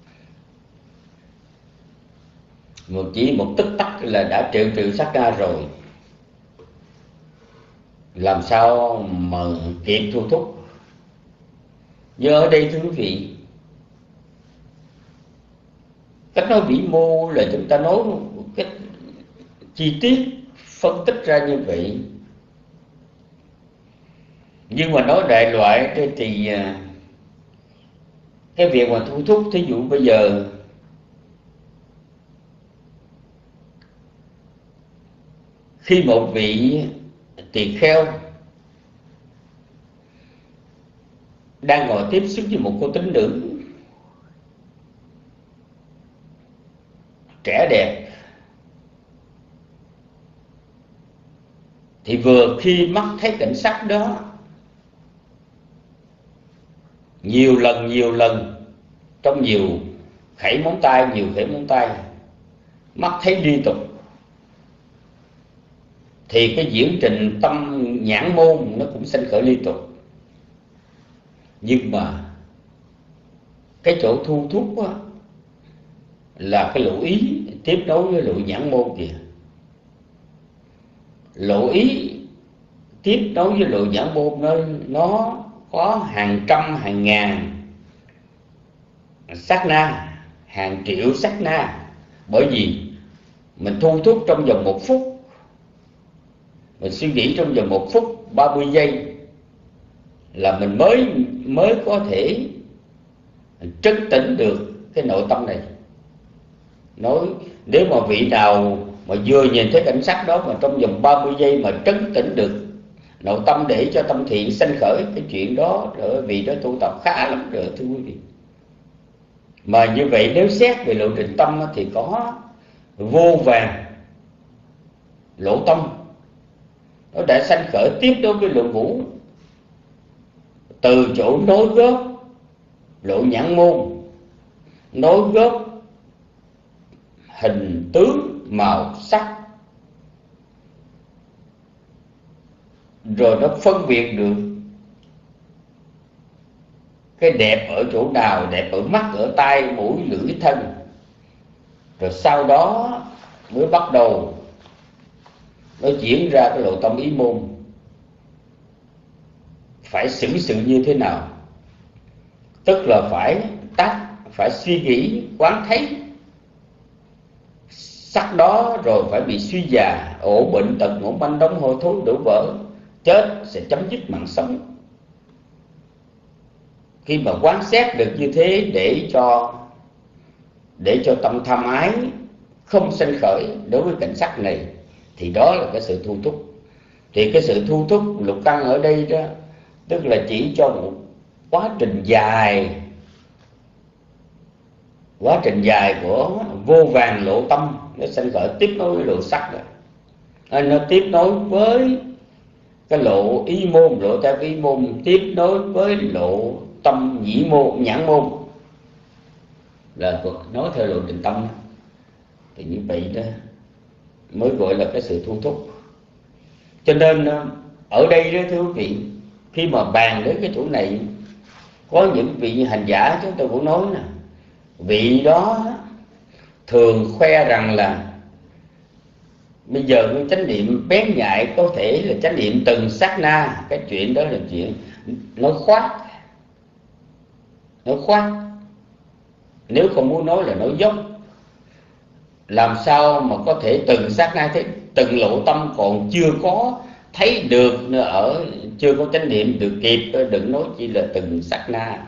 chỉ một tích tắc là đã triệu sát na rồi. Làm sao mà kịp thu thúc? Nhưng ở đây thưa quý vị, cách nói vĩ mô là chúng ta nói một cách chi tiết, phân tích ra như vậy. Nhưng mà nói đại loại thì cái việc mà thu thúc, thí dụ bây giờ khi một vị tỳ kheo đang ngồi tiếp xúc với một cô tín nữ trẻ đẹp, thì vừa khi mắt thấy cảnh sắc đó, nhiều lần trong nhiều khẩy móng tay, mắt thấy liên tục, thì cái diễn trình tâm nhãn môn nó cũng sanh khởi liên tục. Nhưng mà cái chỗ thu thúc á, là cái lỗ ý tiếp nối với lỗ nhãn môn kìa. Lỗ ý tiếp nối với lỗ nhãn môn nó có hàng trăm hàng ngàn sát na, hàng triệu sát na. Bởi vì mình thu thúc trong vòng 1 phút, mình suy nghĩ trong vòng 1 phút 30 giây là mình mới có thể trấn tĩnh được cái nội tâm này. Nói nếu mà vị nào mà vừa nhìn thấy cảnh sắc đó mà trong vòng 30 giây mà trấn tĩnh được nội tâm để cho tâm thiện sanh khởi, cái chuyện đó rồi vị đó tu tập khá lắm rồi thưa quý vị. Mà như vậy nếu xét về lộ trình tâm thì có vô vàn lộ tâm nó đã sanh khởi tiếp đối với lộ ngũ, từ chỗ nối góp lộ nhãn môn, nối góp hình tướng màu sắc, rồi nó phân biệt được cái đẹp ở chỗ nào, đẹp ở mắt, ở tai, mũi, lưỡi, thân. Rồi sau đó mới bắt đầu nó diễn ra cái lộ tâm ý môn, phải xử sự như thế nào. Tức là phải suy nghĩ, quán thấy sắc đó, rồi phải bị suy già, ổ bệnh tật, ngủ manh đóng hôi thối đổ vỡ, chết sẽ chấm dứt mạng sống. Khi mà quán xét được như thế để cho tâm tham ái không sanh khởi đối với cảnh sắc này, thì đó là cái sự thu thúc. Thì cái sự thu thúc Lục Tăng ở đây đó, tức là chỉ cho một quá trình dài của vô vàn lộ tâm nó sanh khởi tiếp nối với lộ sắc đó. Nó tiếp nối với cái lộ ý môn, lộ theo ý môn tiếp nối với lộ tâm nhĩ môn, nhãn môn, là nói theo lộ trình tâm. Thì như vậy đó mới gọi là cái sự thu thúc. Cho nên ở đây đó thưa quý vị, khi mà bàn đến cái chỗ này, có những vị hành giả chúng tôi cũng nói nè, vị đó thường khoe rằng là bây giờ cái chánh niệm bén nhạy có thể là chánh niệm từng sát na. Cái chuyện đó là chuyện nói khoác. Nếu không muốn nói là nói dốc. Làm sao mà có thể từng sát na thế, từng lộ tâm còn chưa có thấy được, chưa có chánh niệm được kịp, đừng nói chỉ là từng sát na.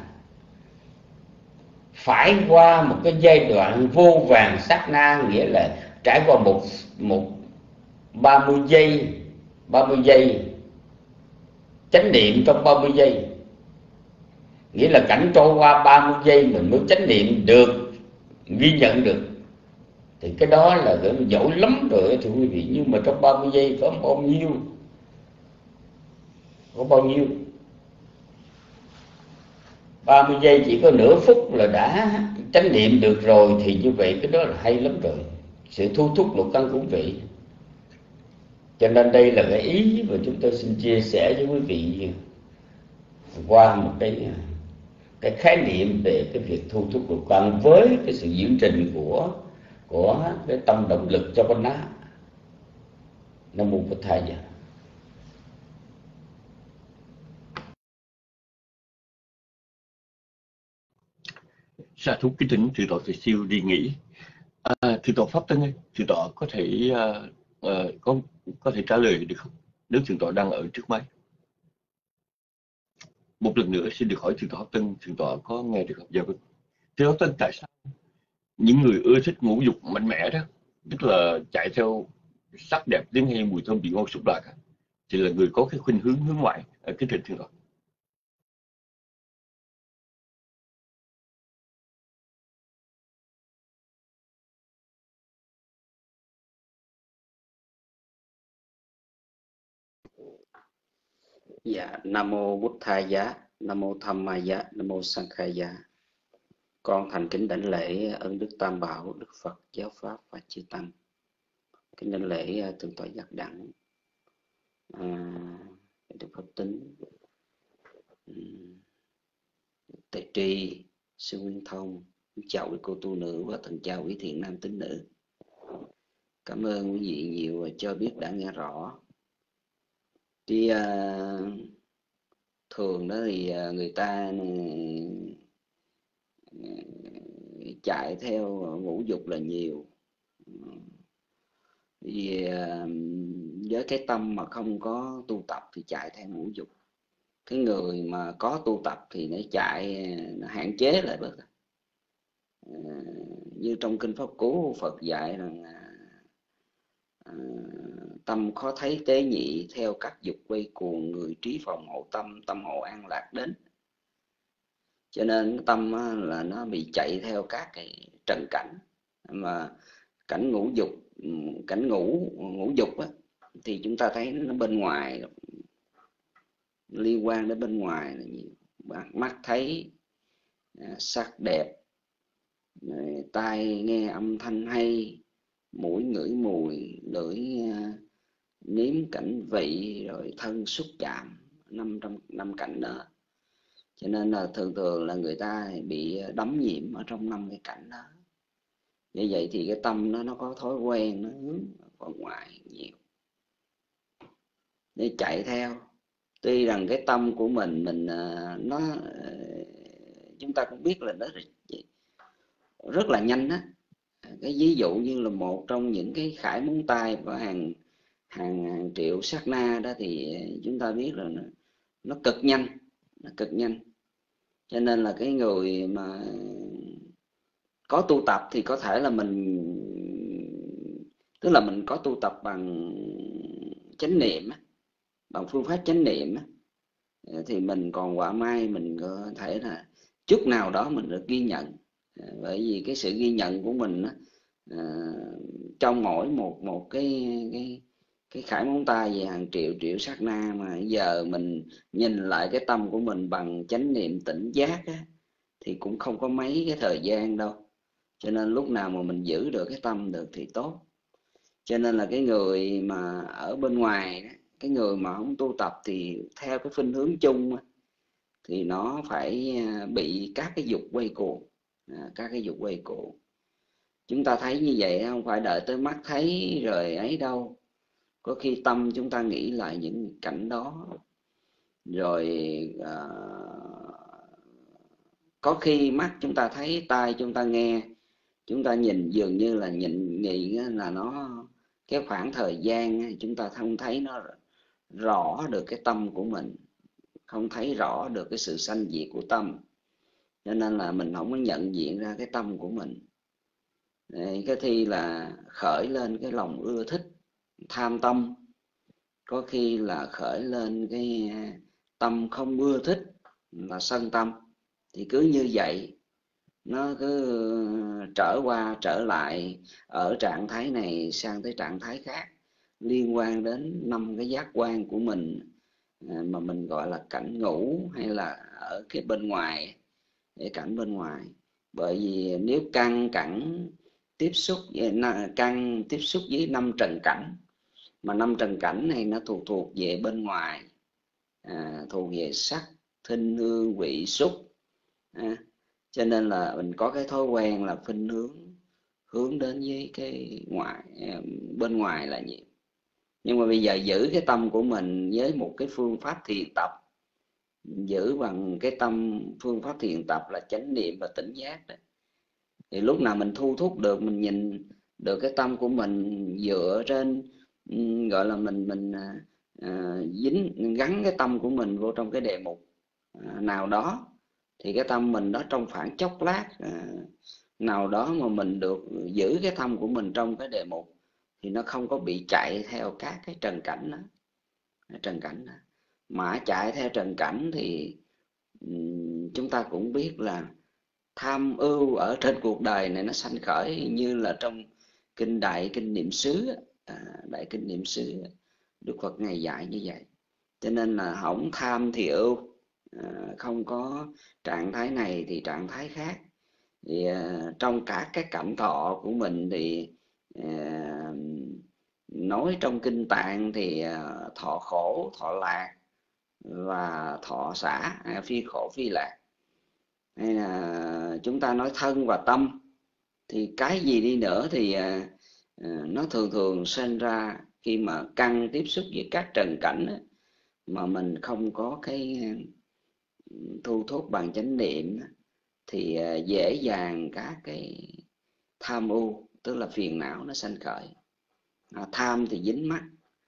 Phải qua một cái giai đoạn vô vàn sát na, nghĩa là trải qua một 30 giây chánh niệm trong 30 giây, nghĩa là cảnh trôi qua 30 giây mình mới chánh niệm được, ghi nhận được. Thì cái đó là giỏi lắm rồi thưa quý vị. Nhưng mà trong 30 giây có bao nhiêu 30 giây chỉ có nửa phút là đã chánh niệm được rồi, thì như vậy cái đó là hay lắm rồi, sự thu thúc lục căn cũng vậy. Cho nên đây là cái ý mà chúng tôi xin chia sẻ với quý vị qua một cái khái niệm về cái việc thu thúc lục căn với cái sự diễn trình của cái tâm động lực cho con ná. Nam mô Bổn Thầy. Sa thú kính thỉnh thượng tọa Từ Siêu đi nghỉ. Thượng tọa Pháp Tân ơi, thượng tọa có thể có thể trả lời được không? Nếu thượng tọa đang ở trước máy. Một lần nữa xin được hỏi thượng tọa Pháp Tân, thượng tọa có nghe được không? Dạ vâng. Thưa Pháp Tân, tại sao những người ưa thích ngũ dục mạnh mẽ đó, tức là chạy theo sắc đẹp, tiếng hay, mùi thơm, vị ngon xúc lạc, thì là người có cái khuynh hướng hướng ngoại? Kính thỉnh thượng tọa. Dạ, Nam mô Bụt Thầy Giá, Nam mô Tham Ma Giá, Nam mô Sang Khai Giá. Con thành kính đảnh lễ ơn Đức Tam Bảo, Đức Phật, Giáo Pháp và Chư Tăng. Kính đảnh lễ Thượng tọa Giác Đẳng, Đức Pháp Tính, Tề Tri, Sư Nguyên Thông. Chào quý cô tu nữ và thân chào quý thiện nam tín nữ. Cảm ơn quý vị nhiều và cho biết đã nghe rõ. Thì thường đó thì người ta chạy theo ngũ dục là nhiều. Vì với cái tâm mà không có tu tập thì chạy theo ngũ dục. Cái người mà có tu tập thì nó chạy, nó hạn chế lại bớt. Như trong Kinh Pháp Cú, Phật dạy rằng tâm khó thấy tế nhị, theo các dục quay cuồng, người trí phòng hộ tâm, tâm hộ an lạc đến. Cho nên tâm là nó bị chạy theo các cái trần cảnh, mà cảnh ngũ dục, cảnh ngũ dục á, thì chúng ta thấy nó bên ngoài, liên quan đến bên ngoài là nhiều. Mắt thấy sắc đẹp, tai nghe âm thanh hay, mũi ngửi mùi, lưỡi nếm cảnh vị, rồi thân xúc chạm, năm cảnh đó. Cho nên là thường thường là người ta bị đắm nhiễm ở trong 5 cái cảnh đó. Như vậy thì cái tâm nó có thói quen nó hướng vào ngoài nhiều, để chạy theo. Tuy rằng cái tâm của mình nó chúng ta cũng biết là nó rất là nhanh á. Cái ví dụ như là một trong những cái khải muốn tay và hàng triệu sát na đó, thì chúng ta biết là nó cực nhanh, nó cực nhanh. Cho nên là cái người mà có tu tập thì có thể là mình, tức là mình có tu tập bằng chánh niệm, bằng phương pháp chánh niệm, thì mình còn quả may mình có thể là chút nào đó mình được ghi nhận. Bởi vì cái sự ghi nhận của mình trong mỗi một cái khải móng tay về hàng triệu sát na, mà giờ mình nhìn lại cái tâm của mình bằng chánh niệm tỉnh giác á, thì cũng không có mấy cái thời gian đâu. Cho nên lúc nào mà mình giữ được cái tâm được thì tốt. Cho nên là cái người mà ở bên ngoài, cái người mà không tu tập thì theo cái khuynh hướng chung thì nó phải bị các cái dục quay cuồng, các cái dục quay cuồng. Chúng ta thấy như vậy không phải đợi tới mắt thấy rồi ấy đâu. Có khi tâm chúng ta nghĩ lại những cảnh đó, rồi có khi mắt chúng ta thấy, tai chúng ta nghe, chúng ta nhìn, dường như là nghĩ là nó, cái khoảng thời gian chúng ta không thấy nó rõ được cái tâm của mình, không thấy rõ được cái sự sanh diệt của tâm. Cho nên là mình không có nhận diện ra cái tâm của mình. Cái thi là khởi lên cái lòng ưa thích, tham tâm. Có khi là khởi lên cái tâm không ưa thích, là sân tâm. Thì cứ như vậy, nó cứ trở qua trở lại ở trạng thái này sang tới trạng thái khác, liên quan đến 5 cái giác quan của mình, mà mình gọi là cảnh ngũ, hay là ở cái bên ngoài cái cảnh bên ngoài. Bởi vì nếu căn tiếp xúc với 5 trần cảnh, mà 5 trần cảnh này nó thuộc về bên ngoài, thuộc về sắc, thinh, hương, vị, xúc, cho nên là mình có cái thói quen là khuynh hướng đến với cái bên ngoài là nhiều. Nhưng mà bây giờ giữ cái tâm của mình với một cái phương pháp thiền tập, giữ bằng cái phương pháp thiền tập là chánh niệm và tỉnh giác đó, thì lúc nào mình thu thúc được, mình nhìn được cái tâm của mình dựa trên gọi là mình gắn cái tâm của mình vô trong cái đề mục nào đó, thì cái tâm mình đó trong khoảng chốc lát nào đó mà mình được giữ cái tâm của mình trong cái đề mục, thì nó không có bị chạy theo các cái trần cảnh đó. Mà chạy theo trần cảnh thì chúng ta cũng biết là tham ưu ở trên cuộc đời này nó sanh khởi, như là trong Đại Kinh Niệm xứ, Đại Kinh Niệm xứ Đức Phật Ngài dạy như vậy. Cho nên là hổng tham thì ưu, không có trạng thái này thì trạng thái khác. Thì trong cả cái cảnh thọ của mình thì nói trong Kinh Tạng thì thọ khổ, thọ lạc và thọ xả, phi khổ phi lạc. Hay là chúng ta nói thân và tâm, thì cái gì đi nữa thì nó thường sinh ra khi mà căn tiếp xúc với các trần cảnh đó, mà mình không có cái thu thúc bằng chánh niệm, thì dễ dàng các cái tham ưu, tức là phiền não nó sanh khởi. Tham thì dính mắc,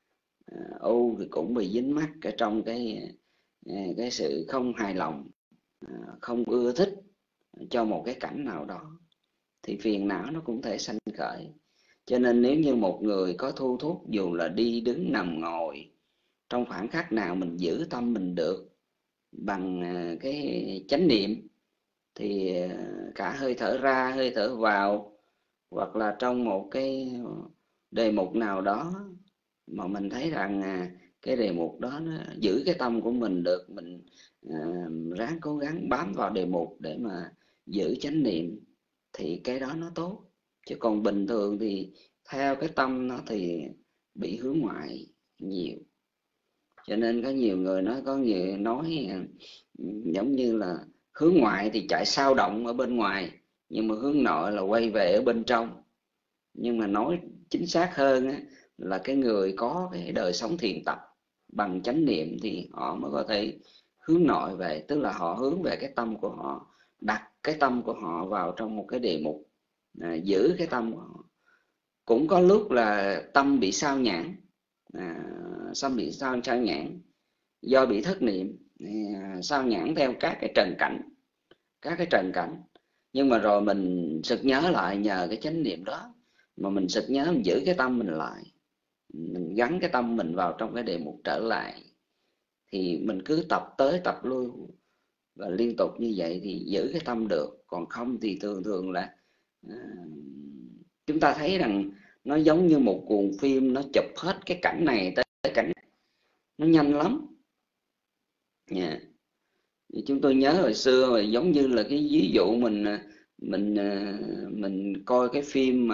ưu thì cũng bị dính mắc ở trong cái sự không hài lòng, không ưa thích cho một cái cảnh nào đó, thì phiền não nó cũng thể sanh khởi. Cho nên nếu như một người có thu thúc, dù là đi đứng nằm ngồi, trong khoảng khắc nào mình giữ tâm mình được bằng cái chánh niệm, thì cả hơi thở ra, hơi thở vào, hoặc là trong một cái đề mục nào đó mà mình thấy rằng cái đề mục đó nó giữ cái tâm của mình được, mình ráng cố gắng bám vào đề mục để mà giữ chánh niệm, thì cái đó nó tốt. Chứ còn bình thường thì theo cái tâm nó thì bị hướng ngoại nhiều. Cho nên có nhiều người nói giống như là hướng ngoại thì chạy sao động ở bên ngoài, nhưng mà hướng nội là quay về ở bên trong. Nhưng mà nói chính xác hơn là cái người có cái đời sống thiền tập bằng chánh niệm thì họ mới có thể hướng nội về, tức là họ hướng về cái tâm của họ, đặt cái tâm của họ vào trong một cái đề mục, giữ cái tâm của họ. Cũng có lúc là tâm bị sao nhãng, sao nhãng do bị thất niệm, sao nhãng theo các cái trần cảnh. Nhưng mà rồi mình sực nhớ lại, nhờ cái chánh niệm đó mà mình sực nhớ, mình giữ cái tâm mình lại, mình gắn cái tâm mình vào trong cái đề mục trở lại, thì mình cứ tập tới tập lui và liên tục như vậy thì giữ cái tâm được. Còn không thì thường là chúng ta thấy rằng nó giống như một cuộn phim, nó chụp hết cái cảnh này tới cảnh này, nó nhanh lắm. Chúng tôi nhớ hồi xưa giống như là cái ví dụ mình coi cái phim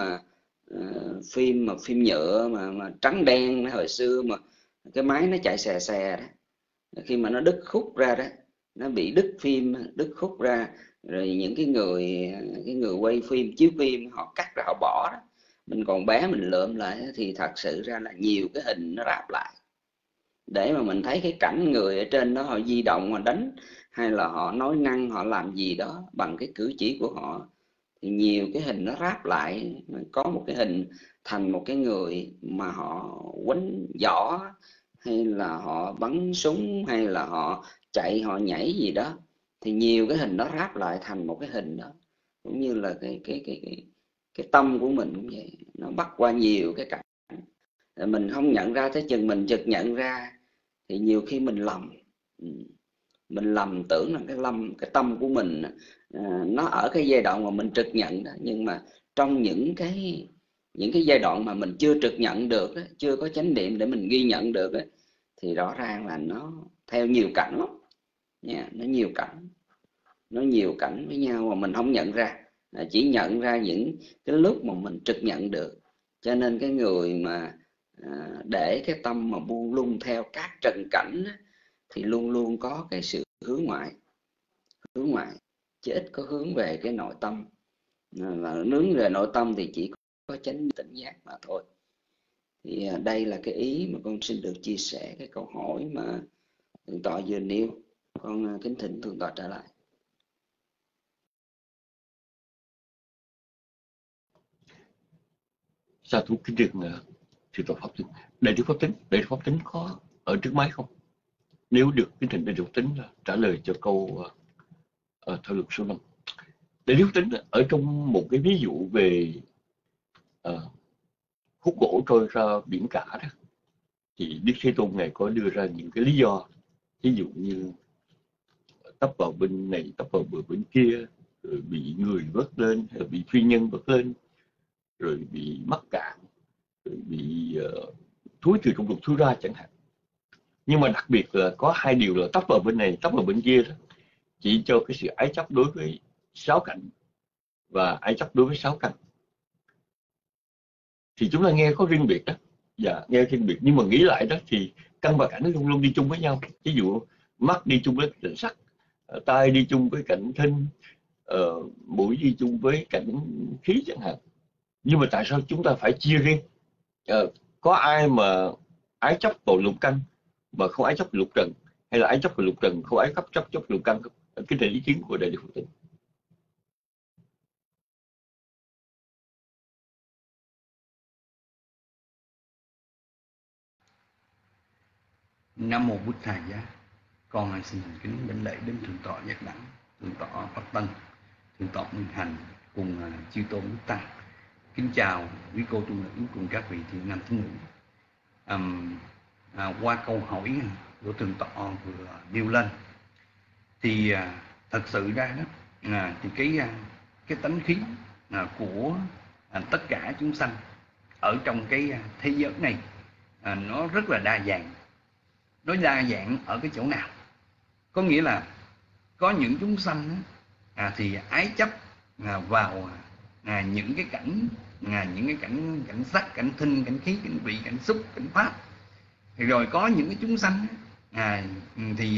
nhựa mà trắng đen hồi xưa, mà cái máy nó chạy xè đó, khi mà nó đứt khúc ra đó, nó bị đứt phim, đứt khúc ra, rồi những cái người quay phim, chiếu phim, họ cắt ra họ bỏ đó, mình còn bé mình lượm lại thì thật sự ra là nhiều cái hình nó ráp lại, để mà mình thấy cái cảnh người ở trên đó họ di động, mà đánh, hay là họ nói năng, họ làm gì đó bằng cái cử chỉ của họ, thì nhiều cái hình nó ráp lại, có một cái hình thành một cái người mà họ quánh võ, hay là họ bắn súng, hay là họ chạy, họ nhảy gì đó, thì nhiều cái hình đó ráp lại thành một cái hình đó. Cũng như là cái tâm của mình cũng vậy, nó bắt qua nhiều cái cảnh, mình không nhận ra, tới chừng mình chợt nhận ra thì nhiều khi mình lầm tưởng là cái tâm của mình nó ở cái giai đoạn mà mình trực nhận đó. Nhưng mà trong những cái giai đoạn mà mình chưa trực nhận được, chưa có chánh niệm để mình ghi nhận được, thì rõ ràng là nó theo nhiều cảnh lắm nha, nó nhiều cảnh. nó nhiều cảnh với nhau mà mình không nhận ra, chỉ nhận ra những cái lúc mà mình trực nhận được. Cho nên cái người mà để cái tâm mà buông lung theo các trần cảnh á, thì luôn luôn có cái sự hướng ngoại, chứ ít có hướng về cái nội tâm. Và hướng về nội tâm thì chỉ có chánh tỉnh giác mà thôi. Thì đây là cái ý mà con xin được chia sẻ cái câu hỏi mà Thượng tọa vừa nêu. Con kính thỉnh Thượng tọa trả lại. Sa thú kính được Thượng tọa Pháp Tính. Đại đức Pháp Tính có ở trước máy không? Nếu được, kính thỉnh Đại đức Pháp Tính trả lời cho câu thảo luận số 5. Đại đức Pháp Tính ở trong một cái ví dụ về hút gỗ trôi ra biển cả đó, thì Đức Thế Tôn này có đưa ra những cái lý do, ví dụ như tấp vào bên này, tấp vào bờ bên kia, rồi bị người vớt lên, hay bị phi nhân vớt lên, rồi bị mắc cạn, rồi bị thúi từ trong lục thúi ra chẳng hạn. Nhưng mà đặc biệt là có hai điều là tấp vào bên này, tấp vào bên kia đó, chỉ cho cái sự ái chấp đối với sáu cảnh và ái chấp đối với sáu căn. Thì chúng ta nghe có riêng biệt đó, dạ, nghe riêng biệt, nhưng mà nghĩ lại đó thì căn và cảnh nó luôn luôn đi chung với nhau. Ví dụ mắt đi chung với cảnh sắc, tai đi chung với cảnh thinh, mũi đi chung với cảnh khí chẳng hạn. Nhưng mà tại sao chúng ta phải chia riêng? Có ai mà ái chấp vào lục căn mà không ái chấp vào lục trần, hay là ái chấp vào lục trần không ái chấp lục căn không? Cái này ý kiến của Đại đức Phật Tịnh. Nam mô Bụt Thầy Giá. Con xin thành kính đảnh lễ đến Thượng tọa Giác Đẳng, Thượng tọa Pháp Tân, Thượng tọa Minh Hành cùng chư tôn Đức Tăng. Kính chào quý cô tu nữ cùng các vị thiện nam tín nữ. Qua câu hỏi của Thượng tọa vừa nêu lên thì thật sự ra đó thì cái tánh khí của tất cả chúng sanh ở trong cái thế giới này nó rất là đa dạng. Nó đa dạng ở cái chỗ nào? Có nghĩa là có những chúng sanh thì ái chấp vào những cái cảnh, những cái cảnh sắc, cảnh thinh, cảnh khí, cảnh vị, cảnh xúc, cảnh pháp. Thì rồi có những cái chúng sanh thì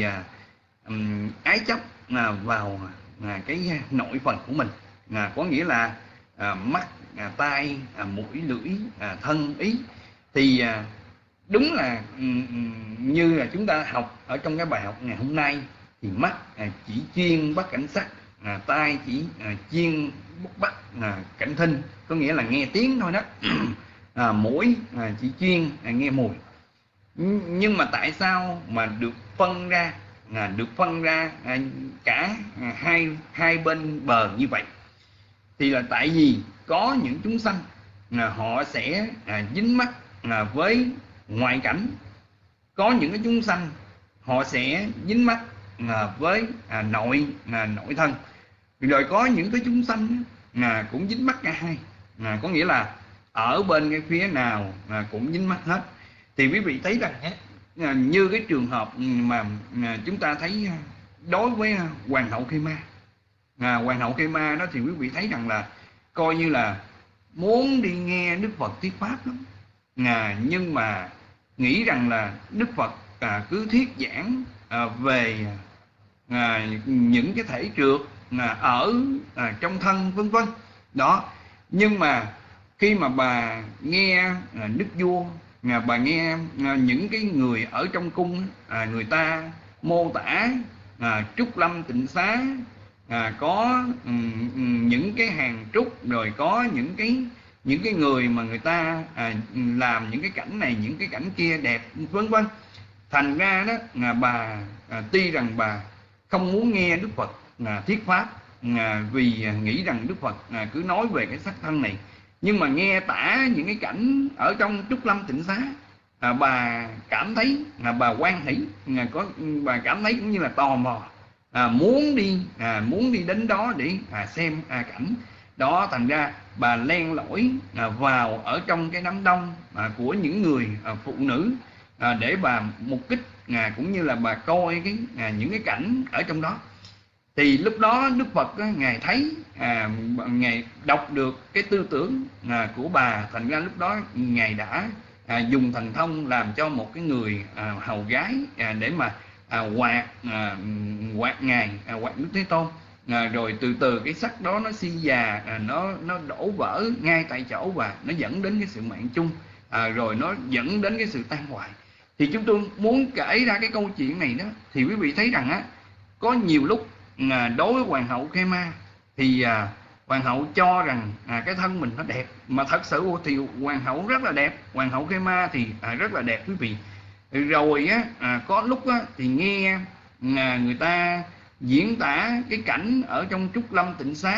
ái chấp vào cái nội phần của mình, có nghĩa là mắt, tai, mũi, lưỡi, thân, ý. Thì đúng là như là chúng ta học ở trong cái bài học ngày hôm nay, thì mắt chỉ chuyên bắt cảnh sắc, tai chỉ chuyên bắt cảnh thinh, có nghĩa là nghe tiếng thôi đó. Mũi chỉ chuyên nghe mùi. Nhưng mà tại sao mà được phân ra cả hai bên bờ như vậy? Thì là tại vì có những chúng sanh họ sẽ dính mắc với ngoại cảnh, có những cái chúng sanh họ sẽ dính mắc với nội thân, rồi có những cái chúng sanh cũng dính mắc cả hai, có nghĩa là ở bên cái phía nào cũng dính mắc hết. Thì quý vị thấy rằng như cái trường hợp mà chúng ta thấy đối với Hoàng hậu Khê Ma, Hoàng hậu Khê Ma đó, thì quý vị thấy rằng là coi như là muốn đi nghe Đức Phật thuyết pháp lắm, nhưng mà nghĩ rằng là Đức Phật cứ thuyết giảng về những cái thể trượt ở trong thân vân vân đó. Nhưng mà khi mà bà nghe đức vua, bà nghe những cái người ở trong cung người ta mô tả Trúc Lâm Tịnh Xá, có những cái hàng trúc, rồi có những cái người mà người ta làm những cái cảnh này, những cái cảnh kia đẹp vân vân. Thành ra đó bà tuy rằng bà không muốn nghe Đức Phật thuyết pháp, vì nghĩ rằng Đức Phật cứ nói về cái sắc thân này, nhưng mà nghe tả những cái cảnh ở trong Trúc Lâm Tịnh Xá, bà cảm thấy bà hoan hỷ, bà cảm thấy cũng như là tò mò, muốn đi đến đó để xem cảnh đó. Thành ra bà len lỏi vào ở trong cái đám đông của những người phụ nữ để bà mục kích, cũng như là bà coi những cái cảnh ở trong đó. Thì lúc đó Đức Phật á, ngài thấy ngài đọc được cái tư tưởng của bà, thành ra lúc đó ngài đã dùng thần thông làm cho một cái người hầu gái để mà quạt ngài, quạt Đức Thế Tôn. Rồi từ từ cái sắc đó nó suy già, nó đổ vỡ ngay tại chỗ, và nó dẫn đến cái sự mạng chung, rồi nó dẫn đến cái sự tan hoại. Thì chúng tôi muốn kể ra cái câu chuyện này đó, thì quý vị thấy rằng á, có nhiều lúc đối với hoàng hậu Khema thì hoàng hậu cho rằng cái thân mình nó đẹp, mà thật sự thì hoàng hậu rất là đẹp, hoàng hậu Khema thì rất là đẹp quý vị. Rồi á, có lúc á, thì nghe người ta diễn tả cái cảnh ở trong Trúc Lâm Tịnh Xá,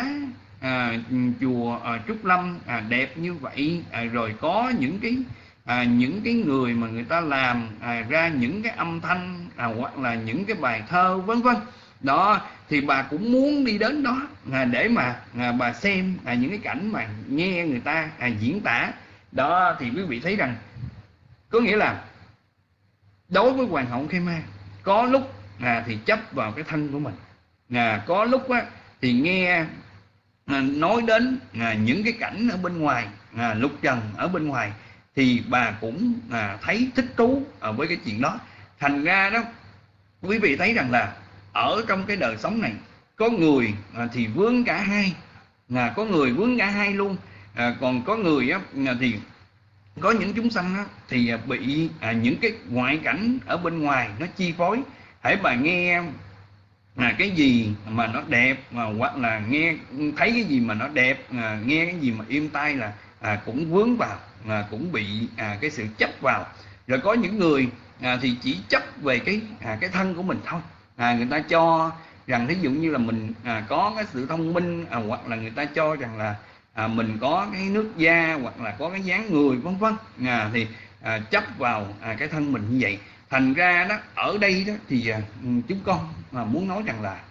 chùa Trúc Lâm đẹp như vậy, rồi có những cái người mà người ta làm ra những cái âm thanh hoặc là những cái bài thơ vân vân đó, thì bà cũng muốn đi đến đó để mà bà xem những cái cảnh mà nghe người ta diễn tả đó. Thì quý vị thấy rằng có nghĩa là đối với hoàng hậu Khema, có lúc thì chấp vào cái thân của mình, có lúc thì nghe nói đến những cái cảnh ở bên ngoài, lục trần ở bên ngoài, thì bà cũng thấy thích thú với cái chuyện đó. Thành ra đó quý vị thấy rằng là ở trong cái đời sống này, có người thì vướng cả hai, có người vướng cả hai luôn, còn có người thì có những chúng sanh thì bị những cái ngoại cảnh ở bên ngoài nó chi phối. Hãy bà nghe cái gì mà nó đẹp, hoặc là nghe thấy cái gì mà nó đẹp, nghe cái gì mà êm tai là cũng vướng vào, cũng bị cái sự chấp vào. Rồi có những người thì chỉ chấp về cái thân của mình thôi, người ta cho rằng thí dụ như là mình có cái sự thông minh, hoặc là người ta cho rằng là mình có cái nước da, hoặc là có cái dáng người vân vân, thì chấp vào cái thân mình như vậy. Thành ra đó, ở đây đó thì chúng con muốn nói rằng là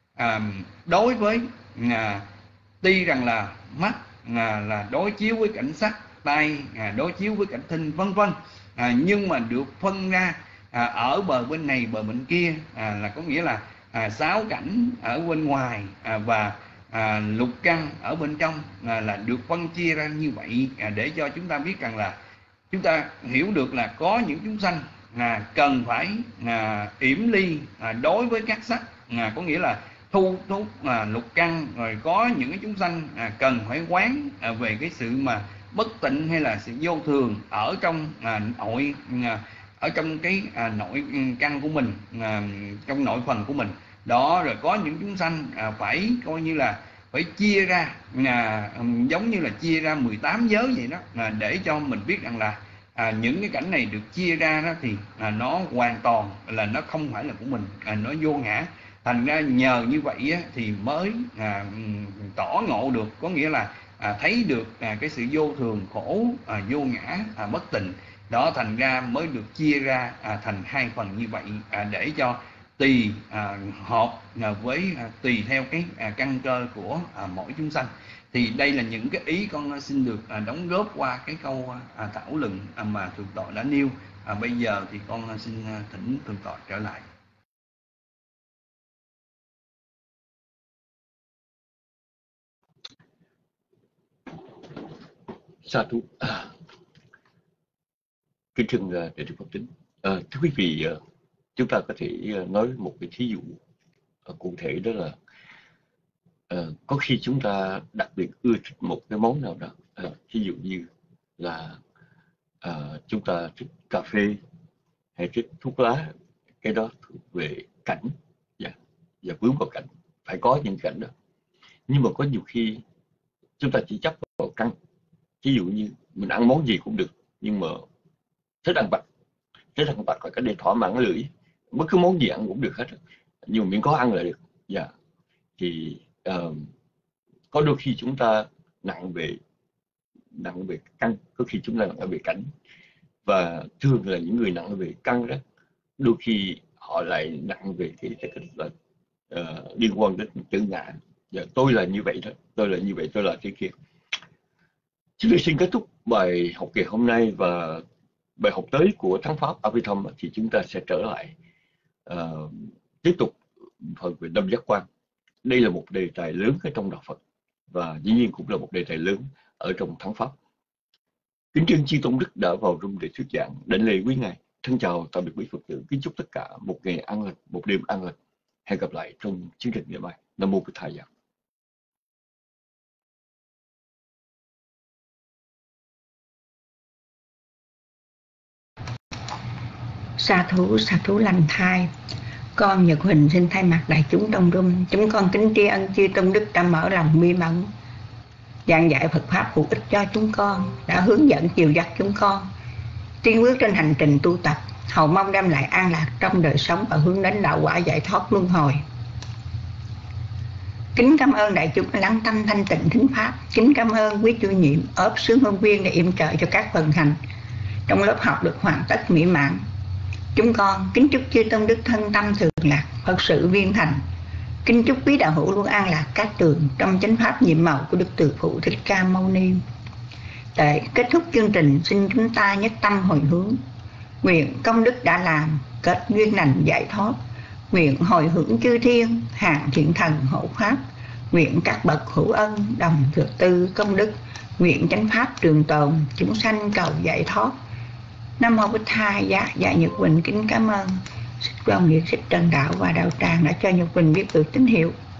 đối với tuy rằng là mắt là đối chiếu với cảnh sắc, tay đối chiếu với cảnh thinh vân vân, nhưng mà được phân ra ở bờ bên này bờ bên kia, là có nghĩa là 6 cảnh ở bên ngoài và lục căn ở bên trong, là được phân chia ra như vậy, để cho chúng ta biết rằng là chúng ta hiểu được là có những chúng sanh cần phải yểm ly đối với các sắc, có nghĩa là thu hút lục căn. Rồi có những cái chúng sanh cần phải quán về cái sự mà bất tịnh hay là sự vô thường ở trong ở trong cái nội căn của mình, trong nội phần của mình đó. Rồi có những chúng sanh phải coi như là phải chia ra, giống như là chia ra 18 giới vậy đó, để cho mình biết rằng là những cái cảnh này được chia ra đó thì nó hoàn toàn là nó không phải là của mình, nó vô ngã. Thành ra nhờ như vậy thì mới tỏ ngộ được, có nghĩa là thấy được cái sự vô thường, khổ, vô ngã, bất tịnh đó. Thành ra mới được chia ra thành 2 phần như vậy, để cho tùy hợp với tùy theo cái căn cơ của mỗi chúng sanh. Thì đây là những cái ý con xin được đóng góp qua cái câu thảo luận mà Thượng tọa đã nêu. Bây giờ thì con xin thỉnh Thượng tọa trở lại. Sa thú. Kính thưa Đại đức Phật Tính. Thưa quý vị, chúng ta có thể nói một cái thí dụ cụ thể, đó là có khi chúng ta đặc biệt ưa thích một cái món nào đó, thí dụ như là chúng ta thích cà phê hay thích thuốc lá, cái đó thuộc về cảnh và vướng vào cảnh, phải có những cảnh đó. Nhưng mà có nhiều khi chúng ta chỉ chấp vào căn, ví dụ như mình ăn món gì cũng được, nhưng mà thích ăn vặt là cái để thỏa mãn lưỡi, bất cứ món gì ăn cũng được hết, nhưng mà miễn có ăn là được. Thì có đôi khi chúng ta nặng về căn, có khi chúng ta nặng về cảnh. Và thường là những người nặng về căn đó, đôi khi họ lại nặng về cái là liên quan đến tự ngã. Tôi là như vậy đó, tôi là như vậy, tôi là thế kia. Chúng tôi xin kết thúc bài học ngày hôm nay, và bài học tới của Thắng Pháp Abhidhamma thì chúng ta sẽ trở lại tiếp tục phần về 5 giác quan. Đây là một đề tài lớn ở trong đạo Phật và dĩ nhiên cũng là một đề tài lớn ở trong thắng pháp. Kính trân Chư Tôn Đức đã vào room để thuyết giảng. Đảnh lễ quý ngài. Thân chào tạm biệt quý Phật tử. Kính chúc tất cả một ngày an lành, một đêm an lành. Hẹn gặp lại trong chương trình ngày mai. Nam mô Bổn Thầy. Sa thú lành thai. Con Nhật Huỳnh xin thay mặt đại chúng trong room, chúng con kính tri ân Chư Tôn Đức đã mở lòng mi mẫn giảng dạy Phật pháp hữu ích cho chúng con, đã hướng dẫn dìu dắt chúng con tiến bước trên hành trình tu tập, hầu mong đem lại an lạc trong đời sống và hướng đến đạo quả giải thoát luân hồi. Kính cảm ơn đại chúng lắng tâm thanh tịnh thính pháp. Kính cảm ơn quý chủ nhiệm ốp sướng hương viên đã yểm trợ cho các phần hành trong lớp học được hoàn tất mỹ mãn. Chúng con kính chúc Chư Tôn Đức thân tâm thường lạc, Phật sự viên thành. Kính chúc quý đạo hữu luôn an lạc các tường trong chánh pháp nhiệm màu của Đức Từ Phụ Thích Ca Mâu Ni. Để kết thúc chương trình, xin chúng ta nhất tâm hồi hướng, nguyện công đức đã làm kết duyên lành giải thoát, nguyện hồi hướng chư thiên hàng thiện thần hộ pháp, nguyện các bậc hữu ân đồng thực tư công đức, nguyện chánh pháp trường tồn, chúng sanh cầu giải thoát. Nam mô Bích Thai. Dạ Nhật Quỳnh kính cảm ơn Xích Quang Liệt, Xích Trần Đạo và Đạo Tràng đã cho Nhật Quỳnh biết được tín hiệu.